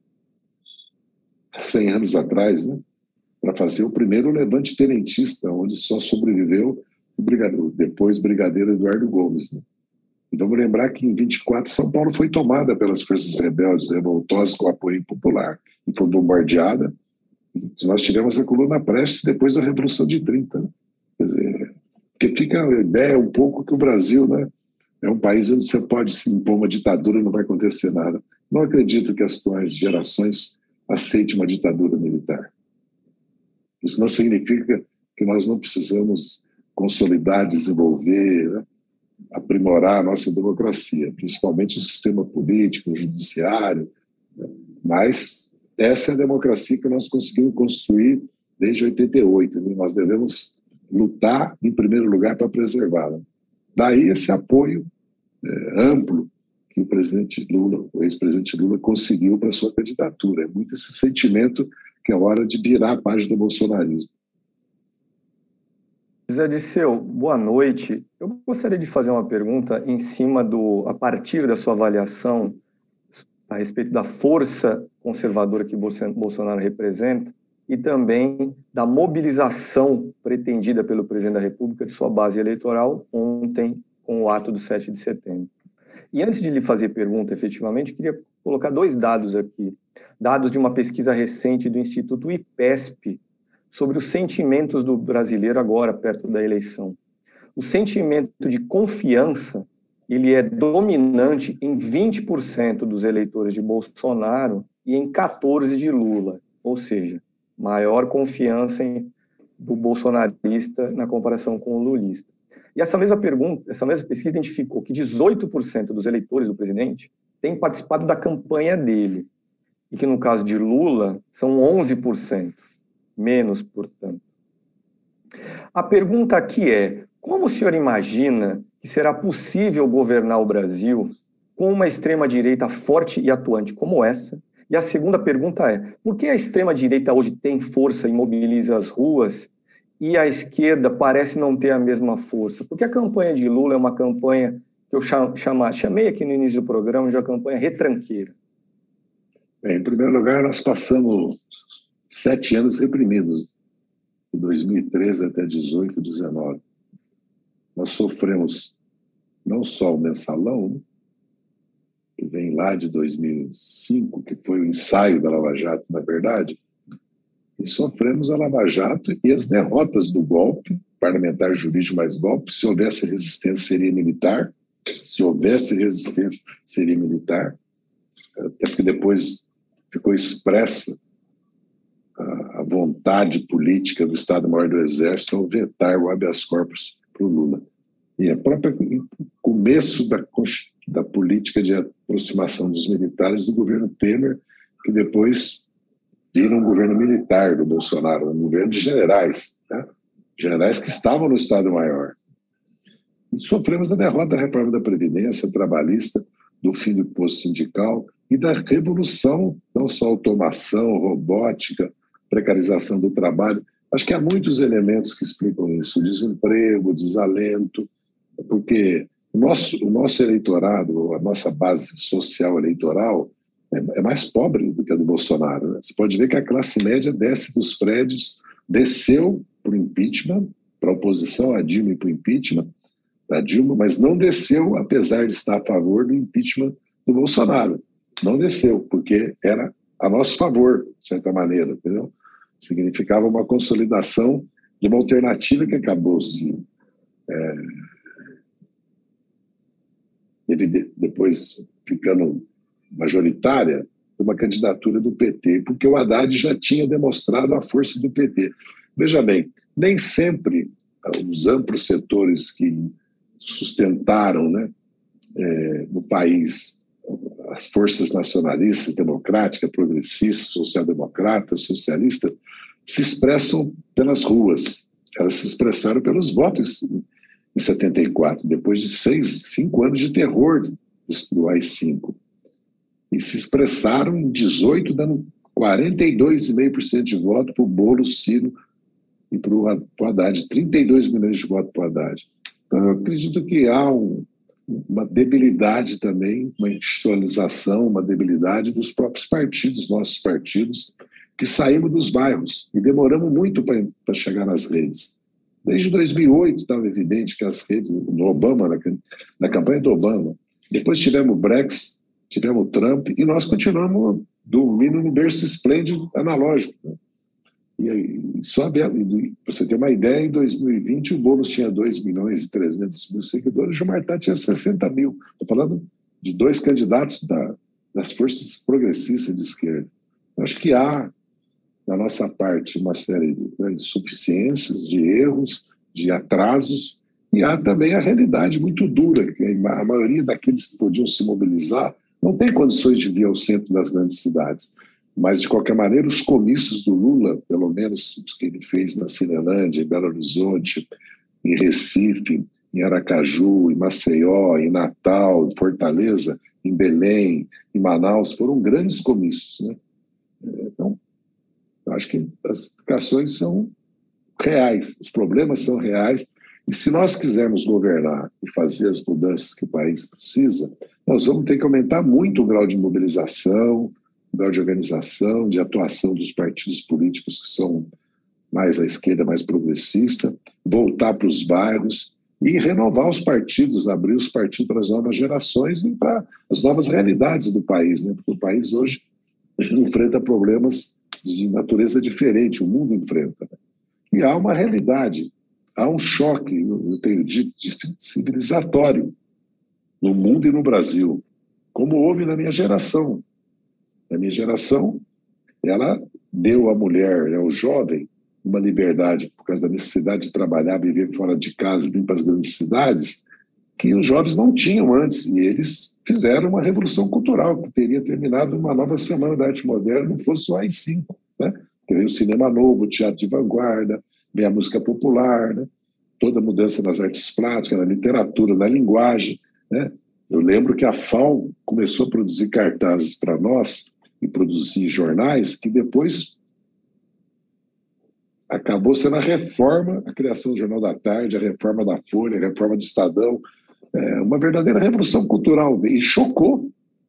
cem anos atrás, né? Para fazer o primeiro levante tenentista, onde só sobreviveu o brigadeiro, depois brigadeiro Eduardo Gomes. Né? E vamos lembrar que em vinte e quatro São Paulo foi tomada pelas forças rebeldes revoltosas com apoio popular e foi bombardeada. Nós tivemos a coluna Prestes depois da Revolução de trinta. Né? Quer dizer, porque fica a ideia um pouco que o Brasil, né, é um país onde você pode se impor uma ditadura e não vai acontecer nada. Não acredito que as atuais gerações aceitem uma ditadura militar. Isso não significa que nós não precisamos consolidar, desenvolver, né, aprimorar a nossa democracia, principalmente o sistema político, o judiciário, né? Mas essa é a democracia que nós conseguimos construir desde oitenta e oito, né? Nós devemos lutar, em primeiro lugar, para preservá-la. Daí esse apoio é, amplo que o presidente Lula, o ex-presidente Lula, conseguiu para a sua candidatura. É muito esse sentimento que é hora de virar a página do bolsonarismo. José Dirceu, boa noite. Eu gostaria de fazer uma pergunta em cima do, a partir da sua avaliação a respeito da força conservadora que Bolsonaro representa e também da mobilização pretendida pelo presidente da República de sua base eleitoral ontem com o ato do sete de setembro. E antes de lhe fazer pergunta, efetivamente, queria colocar dois dados aqui. Dados de uma pesquisa recente do Instituto IPESP sobre os sentimentos do brasileiro agora, perto da eleição. O sentimento de confiança, ele é dominante em vinte por cento dos eleitores de Bolsonaro e em quatorze por cento de Lula. ou seja, maior confiança em, do bolsonarista na comparação com o lulista. E essa mesma pergunta, essa mesma pesquisa identificou que dezoito por cento dos eleitores do presidente têm participado da campanha dele, e que no caso de Lula são onze por cento, menos, portanto. A pergunta aqui é, como o senhor imagina que será possível governar o Brasil com uma extrema-direita forte e atuante como essa? E a segunda pergunta é, por que a extrema-direita hoje tem força e mobiliza as ruas e a esquerda parece não ter a mesma força? Porque a campanha de Lula é uma campanha que eu chama, chamei aqui no início do programa de uma campanha retranqueira. Bem, em primeiro lugar, nós passamos sete anos reprimidos, de dois mil e treze até dezoito, dezenove. Nós sofremos não só o mensalão, né, que vem lá de dois mil e cinco, que foi o ensaio da Lava Jato, na verdade, e sofremos a Lava Jato e as derrotas do golpe, parlamentar, jurídico mais golpe. Se houvesse resistência, seria militar. Se houvesse resistência, seria militar. Até porque depois ficou expressa a vontade política do Estado-Maior do Exército ao vetar o habeas corpus para o Lula. E a própria começo da, da política de aproximação dos militares do governo Temer, que depois vira um governo militar do Bolsonaro, um governo de generais, né? Generais que estavam no Estado-Maior. E sofremos a derrota da reforma da Previdência trabalhista, do fim do imposto sindical e da revolução, não só automação, robótica, precarização do trabalho. Acho que há muitos elementos que explicam isso, o desemprego, o desalento, porque o nosso, o nosso eleitorado, a nossa base social eleitoral é, é mais pobre do que a do Bolsonaro, né? Você pode ver que a classe média desce dos prédios, desceu para o impeachment, para a oposição a Dilma e para o impeachment da Dilma, mas não desceu, apesar de estar a favor do impeachment do Bolsonaro. Não desceu, porque era a nosso favor, de certa maneira, entendeu? Significava uma consolidação de uma alternativa que acabou se é, depois ficando majoritária, uma candidatura do P T, porque o Haddad já tinha demonstrado a força do P T. Veja bem, nem sempre os amplos setores que sustentaram, né, é, no país as forças nacionalistas, democráticas, progressistas, social-democratas, socialistas, se expressam pelas ruas. Elas se expressaram pelos votos em setenta e quatro, depois de seis, cinco anos de terror do A I cinco. E se expressaram em dezoito, dando quarenta e dois vírgula cinco por cento de voto para o Boulos, Ciro e para o Haddad, trinta e dois milhões de votos para o Haddad. Então, eu acredito que há um, uma debilidade também, uma institucionalização, uma debilidade dos próprios partidos, nossos partidos, que saímos dos bairros e demoramos muito para chegar nas redes. Desde dois mil e oito estava evidente que as redes, no Obama, na, na campanha do Obama, depois tivemos o Brexit, tivemos o Trump, e nós continuamos dormindo no berço esplêndido analógico, né? E aí, só para você ter uma ideia, em dois mil e vinte o Boulos tinha dois milhões e trezentos mil seguidores, o Gilmar Tato tinha sessenta mil. Estou falando de dois candidatos da, das forças progressistas de esquerda. Eu acho que há, da nossa parte, uma série de, né, de insuficiências, de erros, de atrasos, e há também a realidade muito dura, que a maioria daqueles que podiam se mobilizar não tem condições de vir ao centro das grandes cidades. Mas, de qualquer maneira, os comícios do Lula, pelo menos os que ele fez na Cinelândia, em Belo Horizonte, em Recife, em Aracaju, em Maceió, em Natal, em Fortaleza, em Belém, em Manaus, foram grandes comícios, né? Então, eu acho que as explicações são reais, os problemas são reais, e se nós quisermos governar e fazer as mudanças que o país precisa, nós vamos ter que aumentar muito o grau de mobilização, o grau de organização, de atuação dos partidos políticos que são mais à esquerda, mais progressista, voltar para os bairros e renovar os partidos, abrir os partidos para as novas gerações e para as novas realidades do país, né? Porque o país hoje enfrenta problemas de natureza diferente, o mundo enfrenta, né? E há uma realidade, há um choque, eu tenho dito, civilizatório no mundo e no Brasil, como houve na minha geração. A minha geração, ela deu à mulher, né, ao jovem, uma liberdade por causa da necessidade de trabalhar, viver fora de casa, vir para as grandes cidades, que os jovens não tinham antes, e eles fizeram uma revolução cultural, que teria terminado uma nova semana da arte moderna, não fosse o A I cinco, né? Porque veio o cinema novo, o teatro de vanguarda, veio a música popular, né? Toda a mudança nas artes plásticas, na literatura, na linguagem, né? Eu lembro que a F A O começou a produzir cartazes para nós e produzir jornais que depois acabou sendo a reforma, a criação do Jornal da Tarde, a reforma da Folha, a reforma do Estadão, é uma verdadeira revolução cultural, e chocou.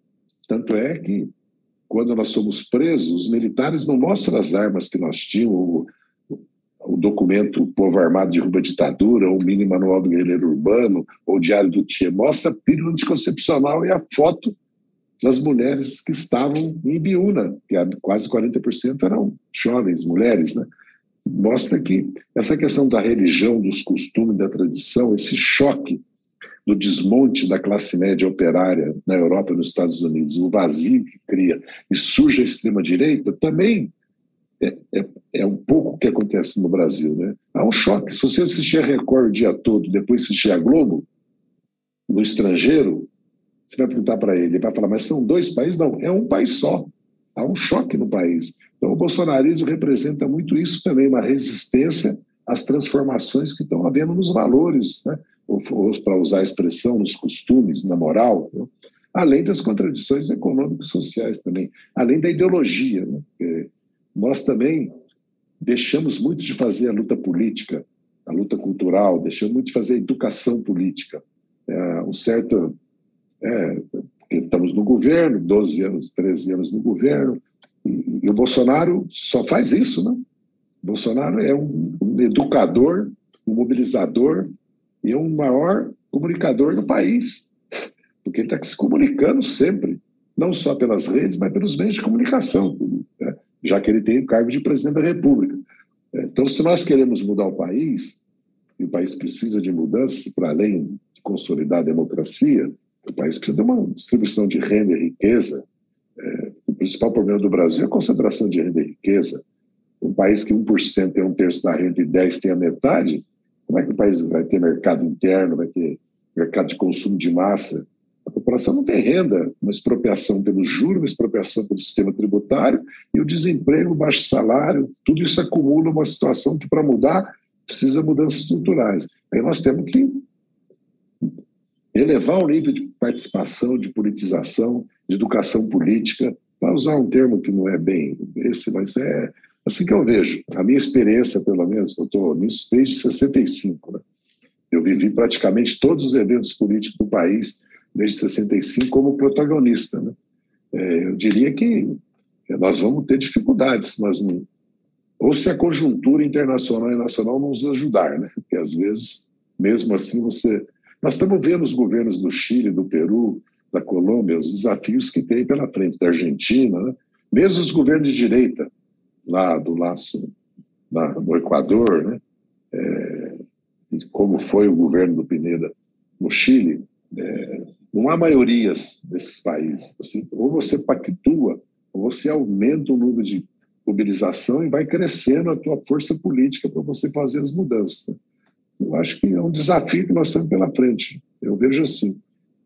Tanto é que, quando nós somos presos, os militares não mostram as armas que nós tínhamos, o, o documento Povo Armado derruba a ditadura, ou o mini manual do guerreiro urbano, ou o Diário do Tchê, mostra a pílula anticoncepcional e a foto das mulheres que estavam em Ibiúna, que quase quarenta por cento eram jovens, mulheres, né? Mostra que essa questão da religião, dos costumes, da tradição, esse choque do desmonte da classe média operária na Europa e nos Estados Unidos, o vazio que cria e surge a extrema-direita, também é, é, é um pouco o que acontece no Brasil, né? Há um choque. Se você assistir a Record o dia todo, depois assistir a Globo, no estrangeiro, você vai perguntar para ele, ele vai falar, mas são dois países? Não, é um país só. Há um choque no país. Então, o bolsonarismo representa muito isso também, uma resistência às transformações que estão havendo nos valores, né? Ou, ou para usar a expressão, nos costumes, na moral, né? Além das contradições econômicas e sociais também, além da ideologia, né? Nós também deixamos muito de fazer a luta política, a luta cultural, deixamos muito de fazer a educação política. É, um certo... É, porque estamos no governo, doze anos, treze anos no governo, e, e o Bolsonaro só faz isso, né? O Bolsonaro é um, um educador, um mobilizador e um maior comunicador do país, porque ele está se comunicando sempre, não só pelas redes, mas pelos meios de comunicação, né? Já que ele tem o cargo de presidente da República. Então, se nós queremos mudar o país, e o país precisa de mudanças para além de consolidar a democracia, o país precisa de uma distribuição de renda e riqueza. É, o principal problema do Brasil é a concentração de renda e riqueza. Um país que um por cento tem um terço da renda e dez por cento tem a metade, como é que o país vai ter mercado interno, vai ter mercado de consumo de massa? A população não tem renda, uma expropriação pelo juro, uma expropriação pelo sistema tributário, e o desemprego, o baixo salário, tudo isso acumula uma situação que, para mudar, precisa de mudanças estruturais. Aí nós temos que elevar o nível de participação, de politização, de educação política, para usar um termo que não é bem esse, mas é assim que eu vejo. A minha experiência, pelo menos, eu estou nisso desde sessenta e cinco, né? Eu vivi praticamente todos os eventos políticos do país desde sessenta e cinco como protagonista, né? É, eu diria que nós vamos ter dificuldades, nós não, ou se a conjuntura internacional e nacional não nos ajudar, né? Porque às vezes, mesmo assim, você... Nós estamos vendo os governos do Chile, do Peru, da Colômbia, os desafios que tem pela frente, da Argentina, né? Mesmo os governos de direita, lá do laço, lá no Equador, né? É, como foi o governo do Pineda no Chile, é, não há maiorias nesses países. Assim, ou você pactua, ou você aumenta o número de mobilização e vai crescendo a tua força política para você fazer as mudanças, né? Eu acho que é um desafio que nós temos pela frente. Eu vejo assim.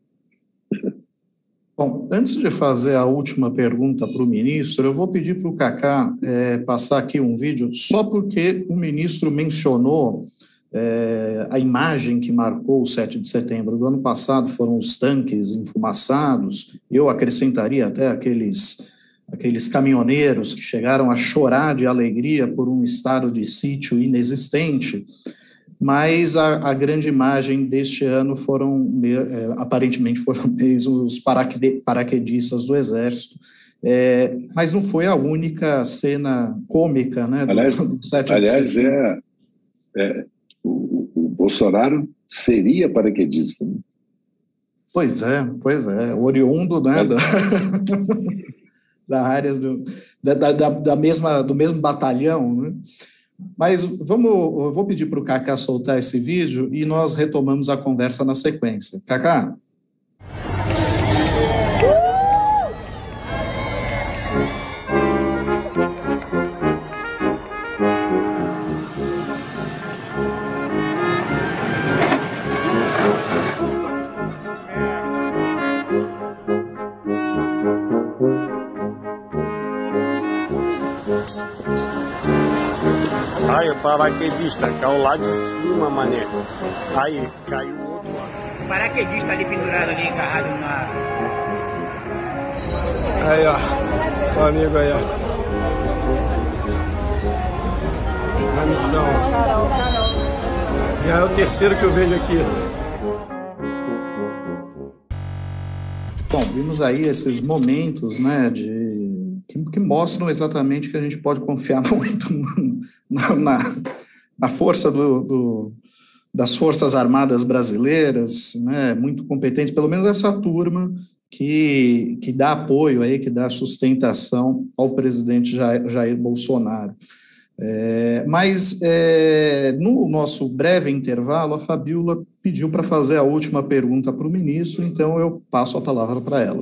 Bom, antes de fazer a última pergunta para o ministro, eu vou pedir para o Cacá é, passar aqui um vídeo, só porque o ministro mencionou é, a imagem que marcou o sete de setembro do ano passado, foram os tanques enfumaçados, eu acrescentaria até aqueles, aqueles caminhoneiros que chegaram a chorar de alegria por um estado de sítio inexistente. Mas a, a grande imagem deste ano foram, é, aparentemente, foram mesmo os paraqued, paraquedistas do Exército, é, mas não foi a única cena cômica, né? Do, aliás, do aliás é, é, o, o Bolsonaro seria paraquedista, né? Pois é, pois é, oriundo, né, mas... da, da área do, da, da, da mesma, do mesmo batalhão, né? Mas vamos, eu vou pedir para o Cacá soltar esse vídeo e nós retomamos a conversa na sequência. Cacá? Aí o paraquedista caiu lá de cima, mané. Aí caiu o outro lado. O paraquedista ali pendurado ali, agarrado na... Aí, ó. O amigo aí, ó. Na missão. Já é o terceiro que eu vejo aqui. Bom, vimos aí esses momentos, né, de... Que, que mostram exatamente que a gente pode confiar muito na, na, na força do, do, das Forças Armadas brasileiras, né, muito competente, pelo menos essa turma que, que dá apoio, aí, que dá sustentação ao presidente Jair, Jair Bolsonaro. É, mas, é, no nosso breve intervalo, a Fabíola pediu para fazer a última pergunta para o ministro, então eu passo a palavra para ela.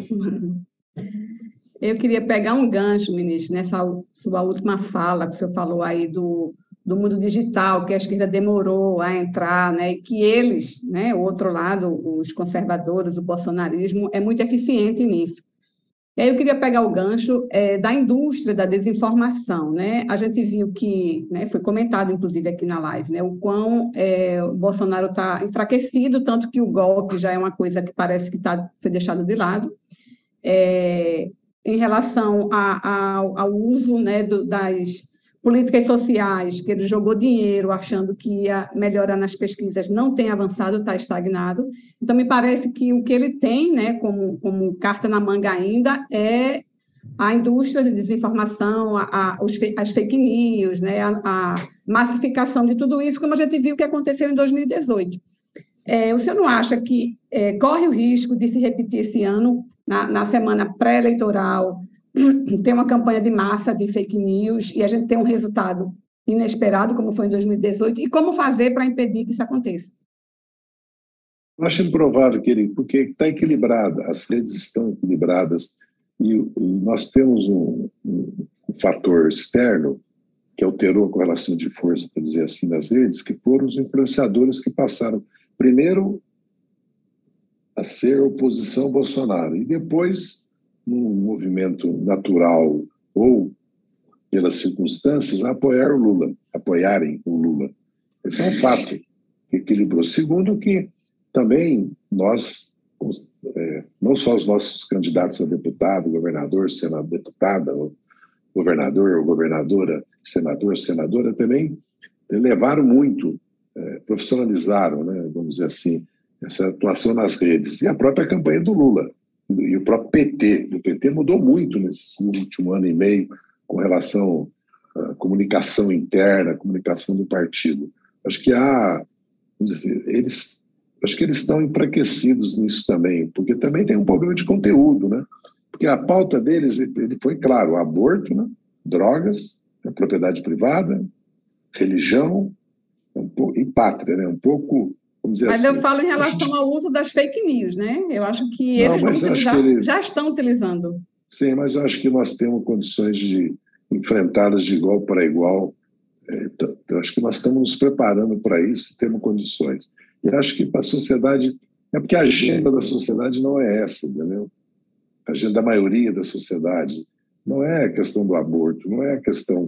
Eu queria pegar um gancho, ministro, nessa sua última fala, que o senhor falou aí do, do mundo digital, que a esquerda demorou a entrar, né, e que eles, né, o outro lado, os conservadores, o bolsonarismo, é muito eficiente nisso. E aí eu queria pegar o gancho é, da indústria da desinformação, né? A gente viu que, né, foi comentado, inclusive, aqui na live, né, o quão é, o Bolsonaro está enfraquecido, tanto que o golpe já é uma coisa que parece que tá, foi deixado de lado. É, em relação a, a, ao uso, né, do, das políticas sociais, que ele jogou dinheiro achando que ia melhorar nas pesquisas, não tem avançado, está estagnado. Então, me parece que o que ele tem, né, como, como carta na manga ainda é a indústria de desinformação, a, a, os, as fake news, né, a, a massificação de tudo isso, como a gente viu que aconteceu em dois mil e dezoito. É, o senhor não acha que é, corre o risco de se repetir esse ano, na, na semana pré-eleitoral, tem uma campanha de massa de fake news e a gente tem um resultado inesperado, como foi em dois mil e dezoito, e como fazer para impedir que isso aconteça? Eu acho improvável que ele, porque está equilibrada, as redes estão equilibradas e, e nós temos um, um, um fator externo que alterou a correlação de força, para dizer assim, nas redes, que foram os influenciadores que passaram primeiro a ser oposição ao Bolsonaro e depois, num movimento natural ou pelas circunstâncias, a apoiar o Lula, apoiarem o Lula. Esse é um fato que equilibrou. Segundo, que também nós, é, não só os nossos candidatos a deputado, governador, senador, deputada, governador ou governadora, senador, senadora, também levaram muito, é, profissionalizaram, né, vamos dizer assim, essa atuação nas redes. E a própria campanha do Lula. E o próprio P T. O P T mudou muito nesse último ano e meio com relação à comunicação interna, à comunicação do partido. Acho que há, vamos dizer, eles, acho que eles estão enfraquecidos nisso também, porque também tem um problema de conteúdo, né? Porque a pauta deles, ele foi claro, aborto, né? Drogas, propriedade privada, religião um pouco, e pátria, né? Um pouco... Mas assim, eu falo em relação gente... ao uso das fake news, né? Eu acho que eles não, vão utilizar, que ele... já estão utilizando. Sim, mas eu acho que nós temos condições de enfrentá-las de igual para igual. Eu acho que nós estamos nos preparando para isso, temos condições. E acho que para a sociedade... É porque a agenda da sociedade não é essa, entendeu? A agenda da maioria da sociedade não é a questão do aborto, não é a questão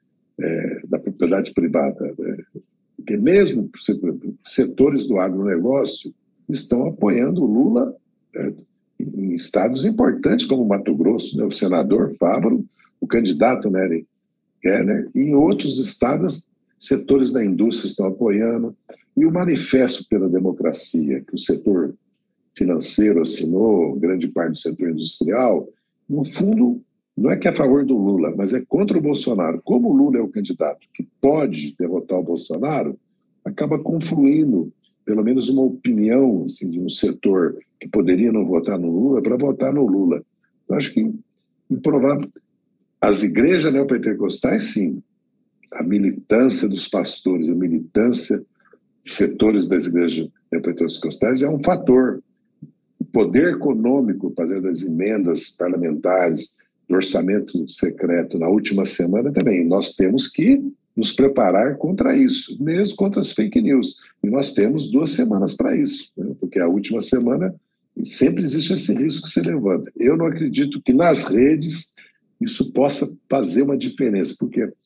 é, da propriedade privada, né? Porque mesmo setores do agronegócio estão apoiando o Lula é, em estados importantes como Mato Grosso, né, o senador Fávaro, o candidato Nery Kenner, e em outros estados, setores da indústria estão apoiando, e o Manifesto pela Democracia, que o setor financeiro assinou, grande parte do setor industrial, no fundo, não é que é a favor do Lula, mas é contra o Bolsonaro. Como o Lula é o candidato que pode derrotar o Bolsonaro, acaba confluindo, pelo menos uma opinião assim, de um setor que poderia não votar no Lula para votar no Lula. Eu acho que improvável. As igrejas neopentecostais, sim. A militância dos pastores, a militância de setores das igrejas neopentecostais é um fator. O poder econômico, fazendo as emendas parlamentares, do orçamento secreto na última semana também. Nós temos que nos preparar contra isso, mesmo contra as fake news. E nós temos duas semanas para isso, né? Porque a última semana sempre existe esse risco que se levanta. Eu não acredito que nas redes isso possa fazer uma diferença, porque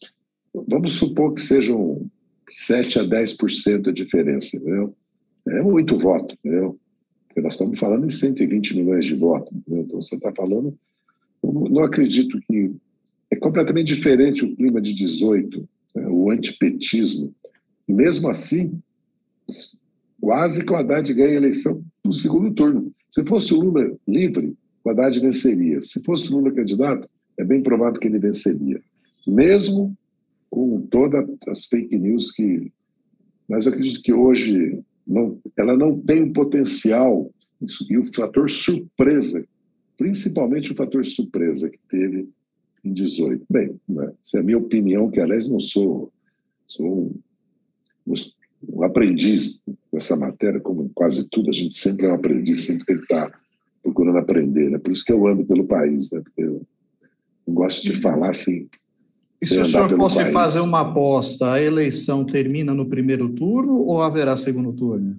vamos supor que sejam sete a dez por cento a diferença, entendeu? É muito voto, entendeu? Porque nós estamos falando em cento e vinte milhões de votos, entendeu? Então você está falando... Eu não acredito que... É completamente diferente o clima de dezoito, né, o antipetismo. E mesmo assim, quase que o Haddad ganha a eleição no segundo turno. Se fosse o Lula livre, o Haddad venceria. Se fosse o Lula candidato, é bem provável que ele venceria. Mesmo com todas as fake news que... Mas eu acredito que hoje não, ela não tem o potencial, e o fator surpresa, principalmente o fator surpresa que teve em dezoito. Bem, né, essa é a minha opinião, que aliás não sou, sou um, um aprendiz dessa matéria, como quase tudo, a gente sempre é um aprendiz, sempre tem que estar procurando aprender, né? Por isso que eu ando pelo país, né? Porque eu não gosto de falar assim. E se o senhor fosse fazer uma aposta, a eleição termina no primeiro turno ou haverá segundo turno?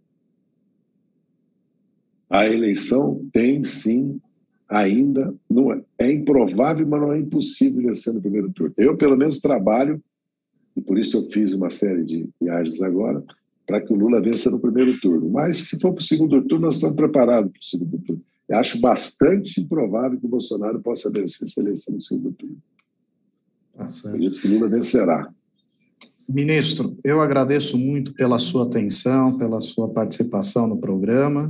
A eleição tem, sim, ainda, não é, é improvável, mas não é impossível vencer no primeiro turno. Eu, pelo menos, trabalho, e por isso eu fiz uma série de viagens agora, para que o Lula vença no primeiro turno. Mas, se for para o segundo turno, nós estamos preparados para o segundo turno. Eu acho bastante improvável que o Bolsonaro possa vencer essa eleição no segundo turno. Acredito que Lula vencerá. Ministro, eu agradeço muito pela sua atenção, pela sua participação no programa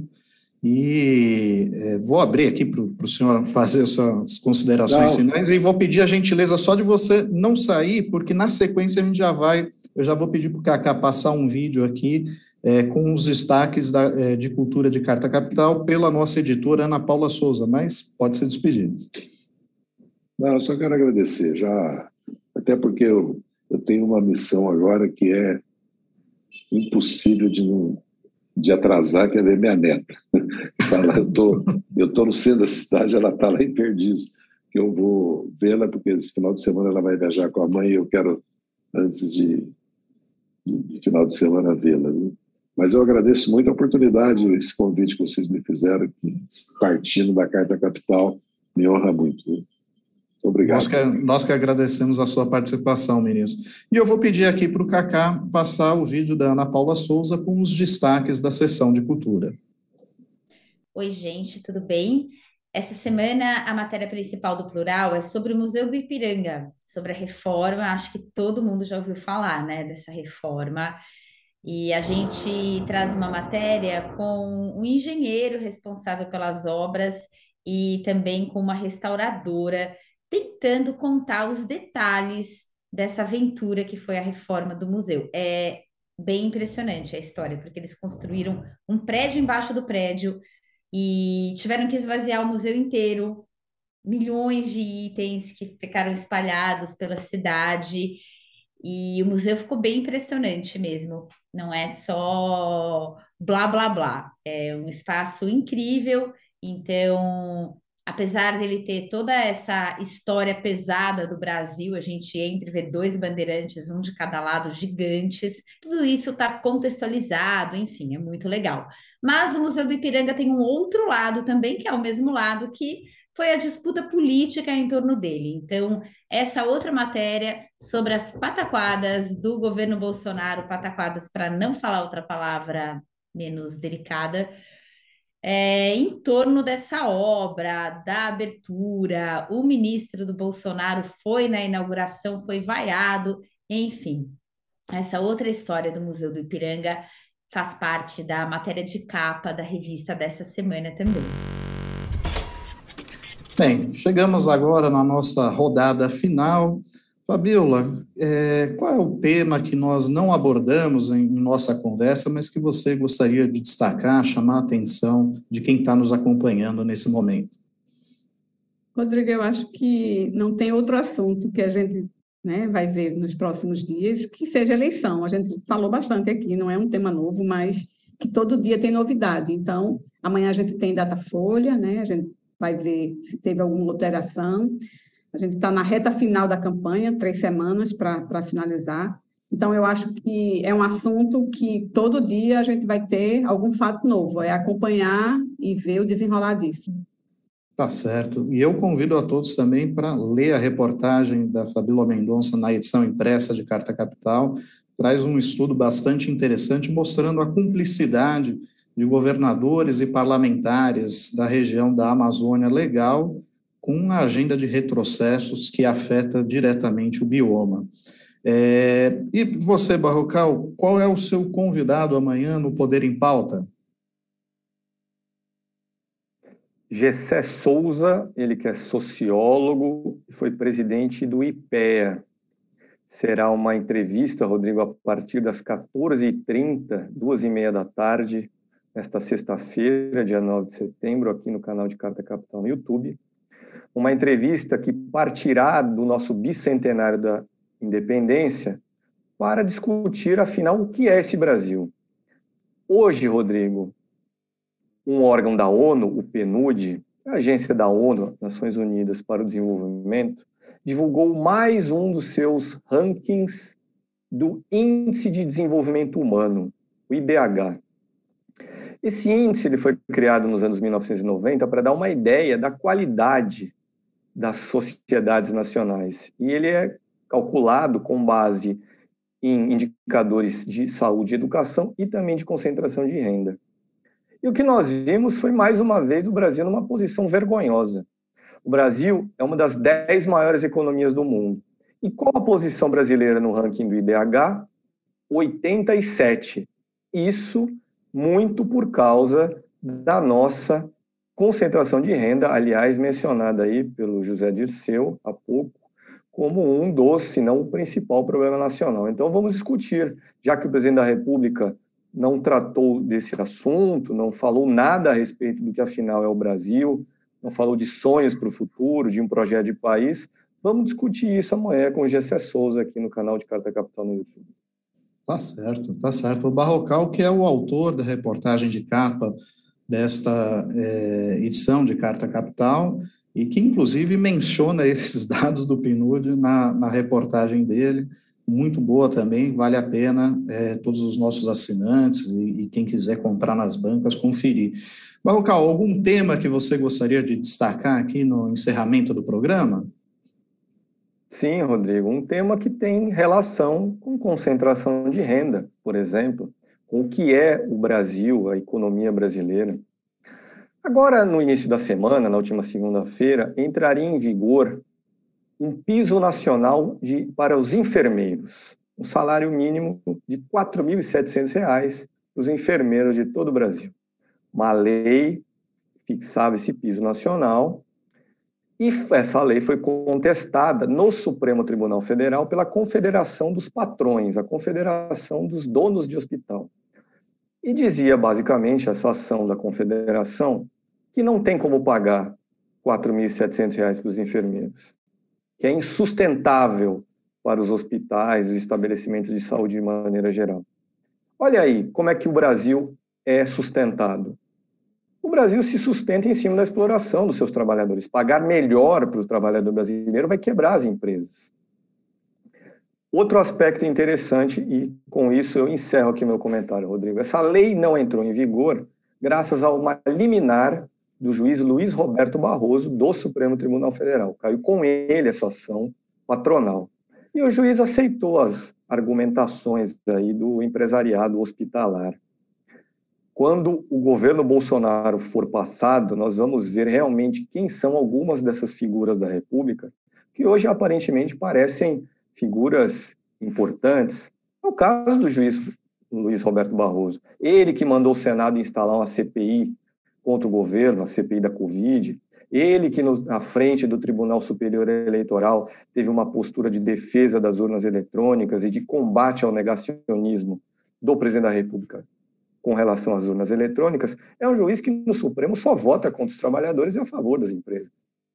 e é, vou abrir aqui para o senhor fazer suas considerações não. finais e vou pedir a gentileza só de você não sair, porque na sequência a gente já vai, eu já vou pedir para o Cacá passar um vídeo aqui é, com os destaques da, é, de cultura de Carta Capital pela nossa editora Ana Paula Souza, mas pode ser despedido. Não, eu só quero agradecer, já, até porque eu, eu tenho uma missão agora que é impossível de, não, de atrasar, que é ver minha neta. Eu tô, eu tô no centro da cidade, ela está lá em Perdiz, que eu vou vê-la, porque esse final de semana ela vai viajar com a mãe e eu quero, antes de, de, de final de semana, vê-la. Mas eu agradeço muito a oportunidade, esse convite que vocês me fizeram, partindo da Carta Capital, me honra muito. Viu? Obrigado. Nós que, nós que agradecemos a sua participação, ministro. E eu vou pedir aqui para o Cacá passar o vídeo da Ana Paula Souza com os destaques da sessão de cultura. Oi, gente, tudo bem? Essa semana a matéria principal do Plural é sobre o Museu do Ipiranga, sobre a reforma. Acho que todo mundo já ouviu falar, né, dessa reforma. E a gente traz uma matéria com um engenheiro responsável pelas obras e também com uma restauradora, tentando contar os detalhes dessa aventura que foi a reforma do museu. É bem impressionante a história, porque eles construíram um prédio embaixo do prédio e tiveram que esvaziar o museu inteiro, milhões de itens que ficaram espalhados pela cidade, e o museu ficou bem impressionante mesmo. Não é só blá, blá, blá. É um espaço incrível, então... Apesar dele ter toda essa história pesada do Brasil, a gente entra e vê dois bandeirantes, um de cada lado, gigantes, tudo isso está contextualizado, enfim, é muito legal. Mas o Museu do Ipiranga tem um outro lado também, que é o mesmo lado, que foi a disputa política em torno dele. Então, essa outra matéria sobre as pataquadas do governo Bolsonaro, pataquadas para não falar outra palavra menos delicada, É, em torno dessa obra, da abertura, o ministro do Bolsonaro foi na inauguração, foi vaiado, enfim. Essa outra história do Museu do Ipiranga faz parte da matéria de capa da revista dessa semana também. Bem, chegamos agora na nossa rodada final. Fabíola, é, qual é o tema que nós não abordamos em nossa conversa, mas que você gostaria de destacar, chamar a atenção de quem está nos acompanhando nesse momento? Rodrigo, eu acho que não tem outro assunto que a gente, né, vai ver nos próximos dias, que seja eleição. A gente falou bastante aqui, não é um tema novo, mas que todo dia tem novidade. Então, amanhã a gente tem Datafolha, né, a gente vai ver se teve alguma alteração. A gente está na reta final da campanha, três semanas para finalizar. Então, eu acho que é um assunto que todo dia a gente vai ter algum fato novo, é acompanhar e ver o desenrolar disso. Tá certo. E eu convido a todos também para ler a reportagem da Fabíola Mendonça na edição impressa de Carta Capital. Traz um estudo bastante interessante mostrando a cumplicidade de governadores e parlamentares da região da Amazônia Legal com uma agenda de retrocessos que afeta diretamente o bioma. É, e você, Barrocal, qual é o seu convidado amanhã no Poder em Pauta? Gessé Souza, ele que é sociólogo e foi presidente do I P E A. Será uma entrevista, Rodrigo, a partir das quatorze e trinta, duas e meia da tarde, nesta sexta-feira, dia nove de setembro, aqui no canal de Carta Capital no YouTube. Uma entrevista que partirá do nosso bicentenário da independência para discutir, afinal, o que é esse Brasil. Hoje, Rodrigo, um órgão da ONU, o P N U D, a agência da ONU, Nações Unidas para o Desenvolvimento, divulgou mais um dos seus rankings do Índice de Desenvolvimento Humano, o I D H. Esse índice ele foi criado nos anos mil novecentos e noventa para dar uma ideia da qualidade das sociedades nacionais. E ele é calculado com base em indicadores de saúde e educação e também de concentração de renda. E o que nós vimos foi, mais uma vez, o Brasil numa posição vergonhosa. O Brasil é uma das dez maiores economias do mundo. E qual a posição brasileira no ranking do I D H? oitenta e sete. Isso muito por causa da nossa concentração de renda, aliás, mencionada aí pelo José Dirceu há pouco, como um dos, se não o principal problema nacional. Então, vamos discutir, já que o presidente da República não tratou desse assunto, não falou nada a respeito do que, afinal, é o Brasil, não falou de sonhos para o futuro, de um projeto de país. Vamos discutir isso amanhã com o Gessé Souza aqui no canal de Carta Capital no YouTube. Tá certo, tá certo. O Barrocal, que é o autor da reportagem de capa desta é, edição de Carta Capital e que, inclusive, menciona esses dados do P N U D na, na reportagem dele, muito boa também, vale a pena é, todos os nossos assinantes e, e quem quiser comprar nas bancas, conferir. Barrocal, algum tema que você gostaria de destacar aqui no encerramento do programa? Sim, Rodrigo, um tema que tem relação com concentração de renda, por exemplo, com o que é o Brasil, a economia brasileira. Agora, no início da semana, na última segunda-feira, entraria em vigor um piso nacional de, para os enfermeiros, um salário mínimo de quatro mil e setecentos reais para os enfermeiros de todo o Brasil. Uma lei fixava esse piso nacional e essa lei foi contestada no Supremo Tribunal Federal pela Confederação dos Patrões, a Confederação dos Donos de Hospital. E dizia, basicamente, essa ação da Confederação, que não tem como pagar quatro mil e setecentos reais para os enfermeiros, que é insustentável para os hospitais, os estabelecimentos de saúde de maneira geral. Olha aí como é que o Brasil é sustentado. O Brasil se sustenta em cima da exploração dos seus trabalhadores. Pagar melhor para o trabalhador brasileiro vai quebrar as empresas. Outro aspecto interessante, e com isso eu encerro aqui meu comentário, Rodrigo. Essa lei não entrou em vigor graças a uma liminar do juiz Luiz Roberto Barroso, do Supremo Tribunal Federal. Caiu com ele essa ação patronal. E o juiz aceitou as argumentações aí do empresariado hospitalar. Quando o governo Bolsonaro for passado, nós vamos ver realmente quem são algumas dessas figuras da República, que hoje aparentemente parecem figuras importantes. É o caso do juiz Luiz Roberto Barroso. Ele que mandou o Senado instalar uma C P I contra o governo, a C P I da Covid. Ele que, no, na frente do Tribunal Superior Eleitoral, teve uma postura de defesa das urnas eletrônicas e de combate ao negacionismo do presidente da República com relação às urnas eletrônicas. É um juiz que, no Supremo, só vota contra os trabalhadores e a favor das empresas.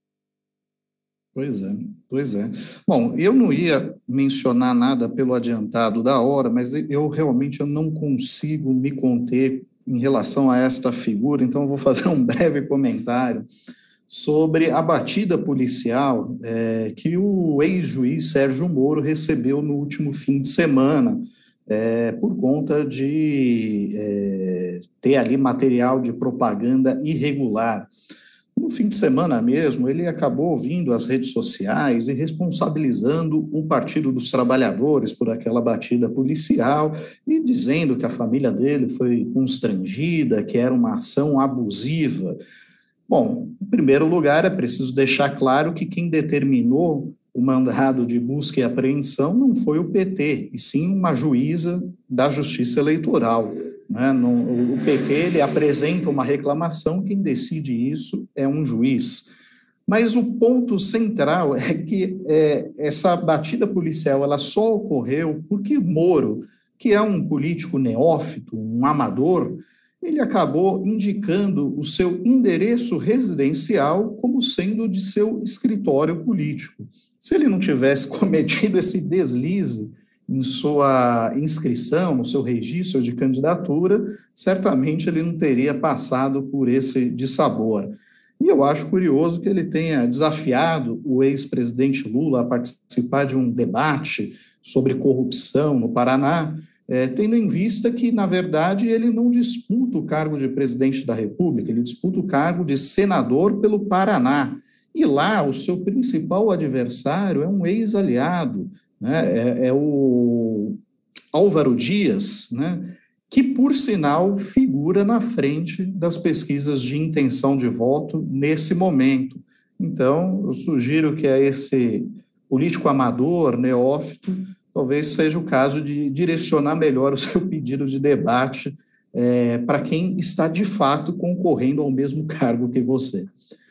Pois é, pois é. Bom, eu não ia mencionar nada pelo adiantado da hora, mas eu realmente eu não consigo me conter em relação a esta figura, então eu vou fazer um breve comentário sobre a batida policial é, que o ex-juiz Sérgio Moro recebeu no último fim de semana, é, por conta de é, ter ali material de propaganda irregular. No fim de semana mesmo, ele acabou vindo às redes sociais e responsabilizando o Partido dos Trabalhadores por aquela batida policial e dizendo que a família dele foi constrangida, que era uma ação abusiva. Bom, em primeiro lugar, é preciso deixar claro que quem determinou o mandado de busca e apreensão não foi o P T, e sim uma juíza da Justiça Eleitoral. Né? No, o P T ele apresenta uma reclamação, quem decide isso é um juiz. Mas o ponto central é que é, essa batida policial ela só ocorreu porque Moro, que é um político neófito, um amador, ele acabou indicando o seu endereço residencial como sendo de seu escritório político. Se ele não tivesse cometido esse deslize em sua inscrição, no seu registro de candidatura, certamente ele não teria passado por esse dissabor. E eu acho curioso que ele tenha desafiado o ex-presidente Lula a participar de um debate sobre corrupção no Paraná, É, tendo em vista que, na verdade, ele não disputa o cargo de presidente da República, ele disputa o cargo de senador pelo Paraná. E lá, o seu principal adversário é um ex-aliado, né, é, é o Álvaro Dias, né, que, por sinal, figura na frente das pesquisas de intenção de voto nesse momento. Então, eu sugiro que a esse político amador, neófito, talvez seja o caso de direcionar melhor o seu pedido de debate é, para quem está, de fato, concorrendo ao mesmo cargo que você.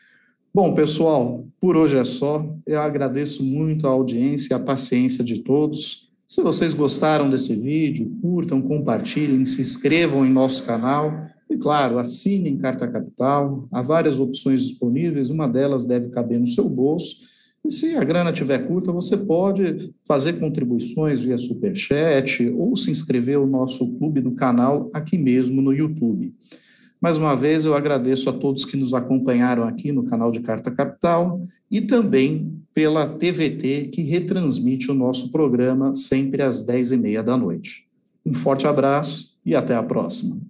Bom, pessoal, por hoje é só. Eu agradeço muito a audiência e a paciência de todos. Se vocês gostaram desse vídeo, curtam, compartilhem, se inscrevam em nosso canal e, claro, assinem Carta Capital. Há várias opções disponíveis, uma delas deve caber no seu bolso. E se a grana estiver curta, você pode fazer contribuições via Superchat ou se inscrever no nosso clube do canal aqui mesmo no YouTube. Mais uma vez, eu agradeço a todos que nos acompanharam aqui no canal de Carta Capital e também pela T V T, que retransmite o nosso programa sempre às dez e meia da noite. Um forte abraço e até a próxima.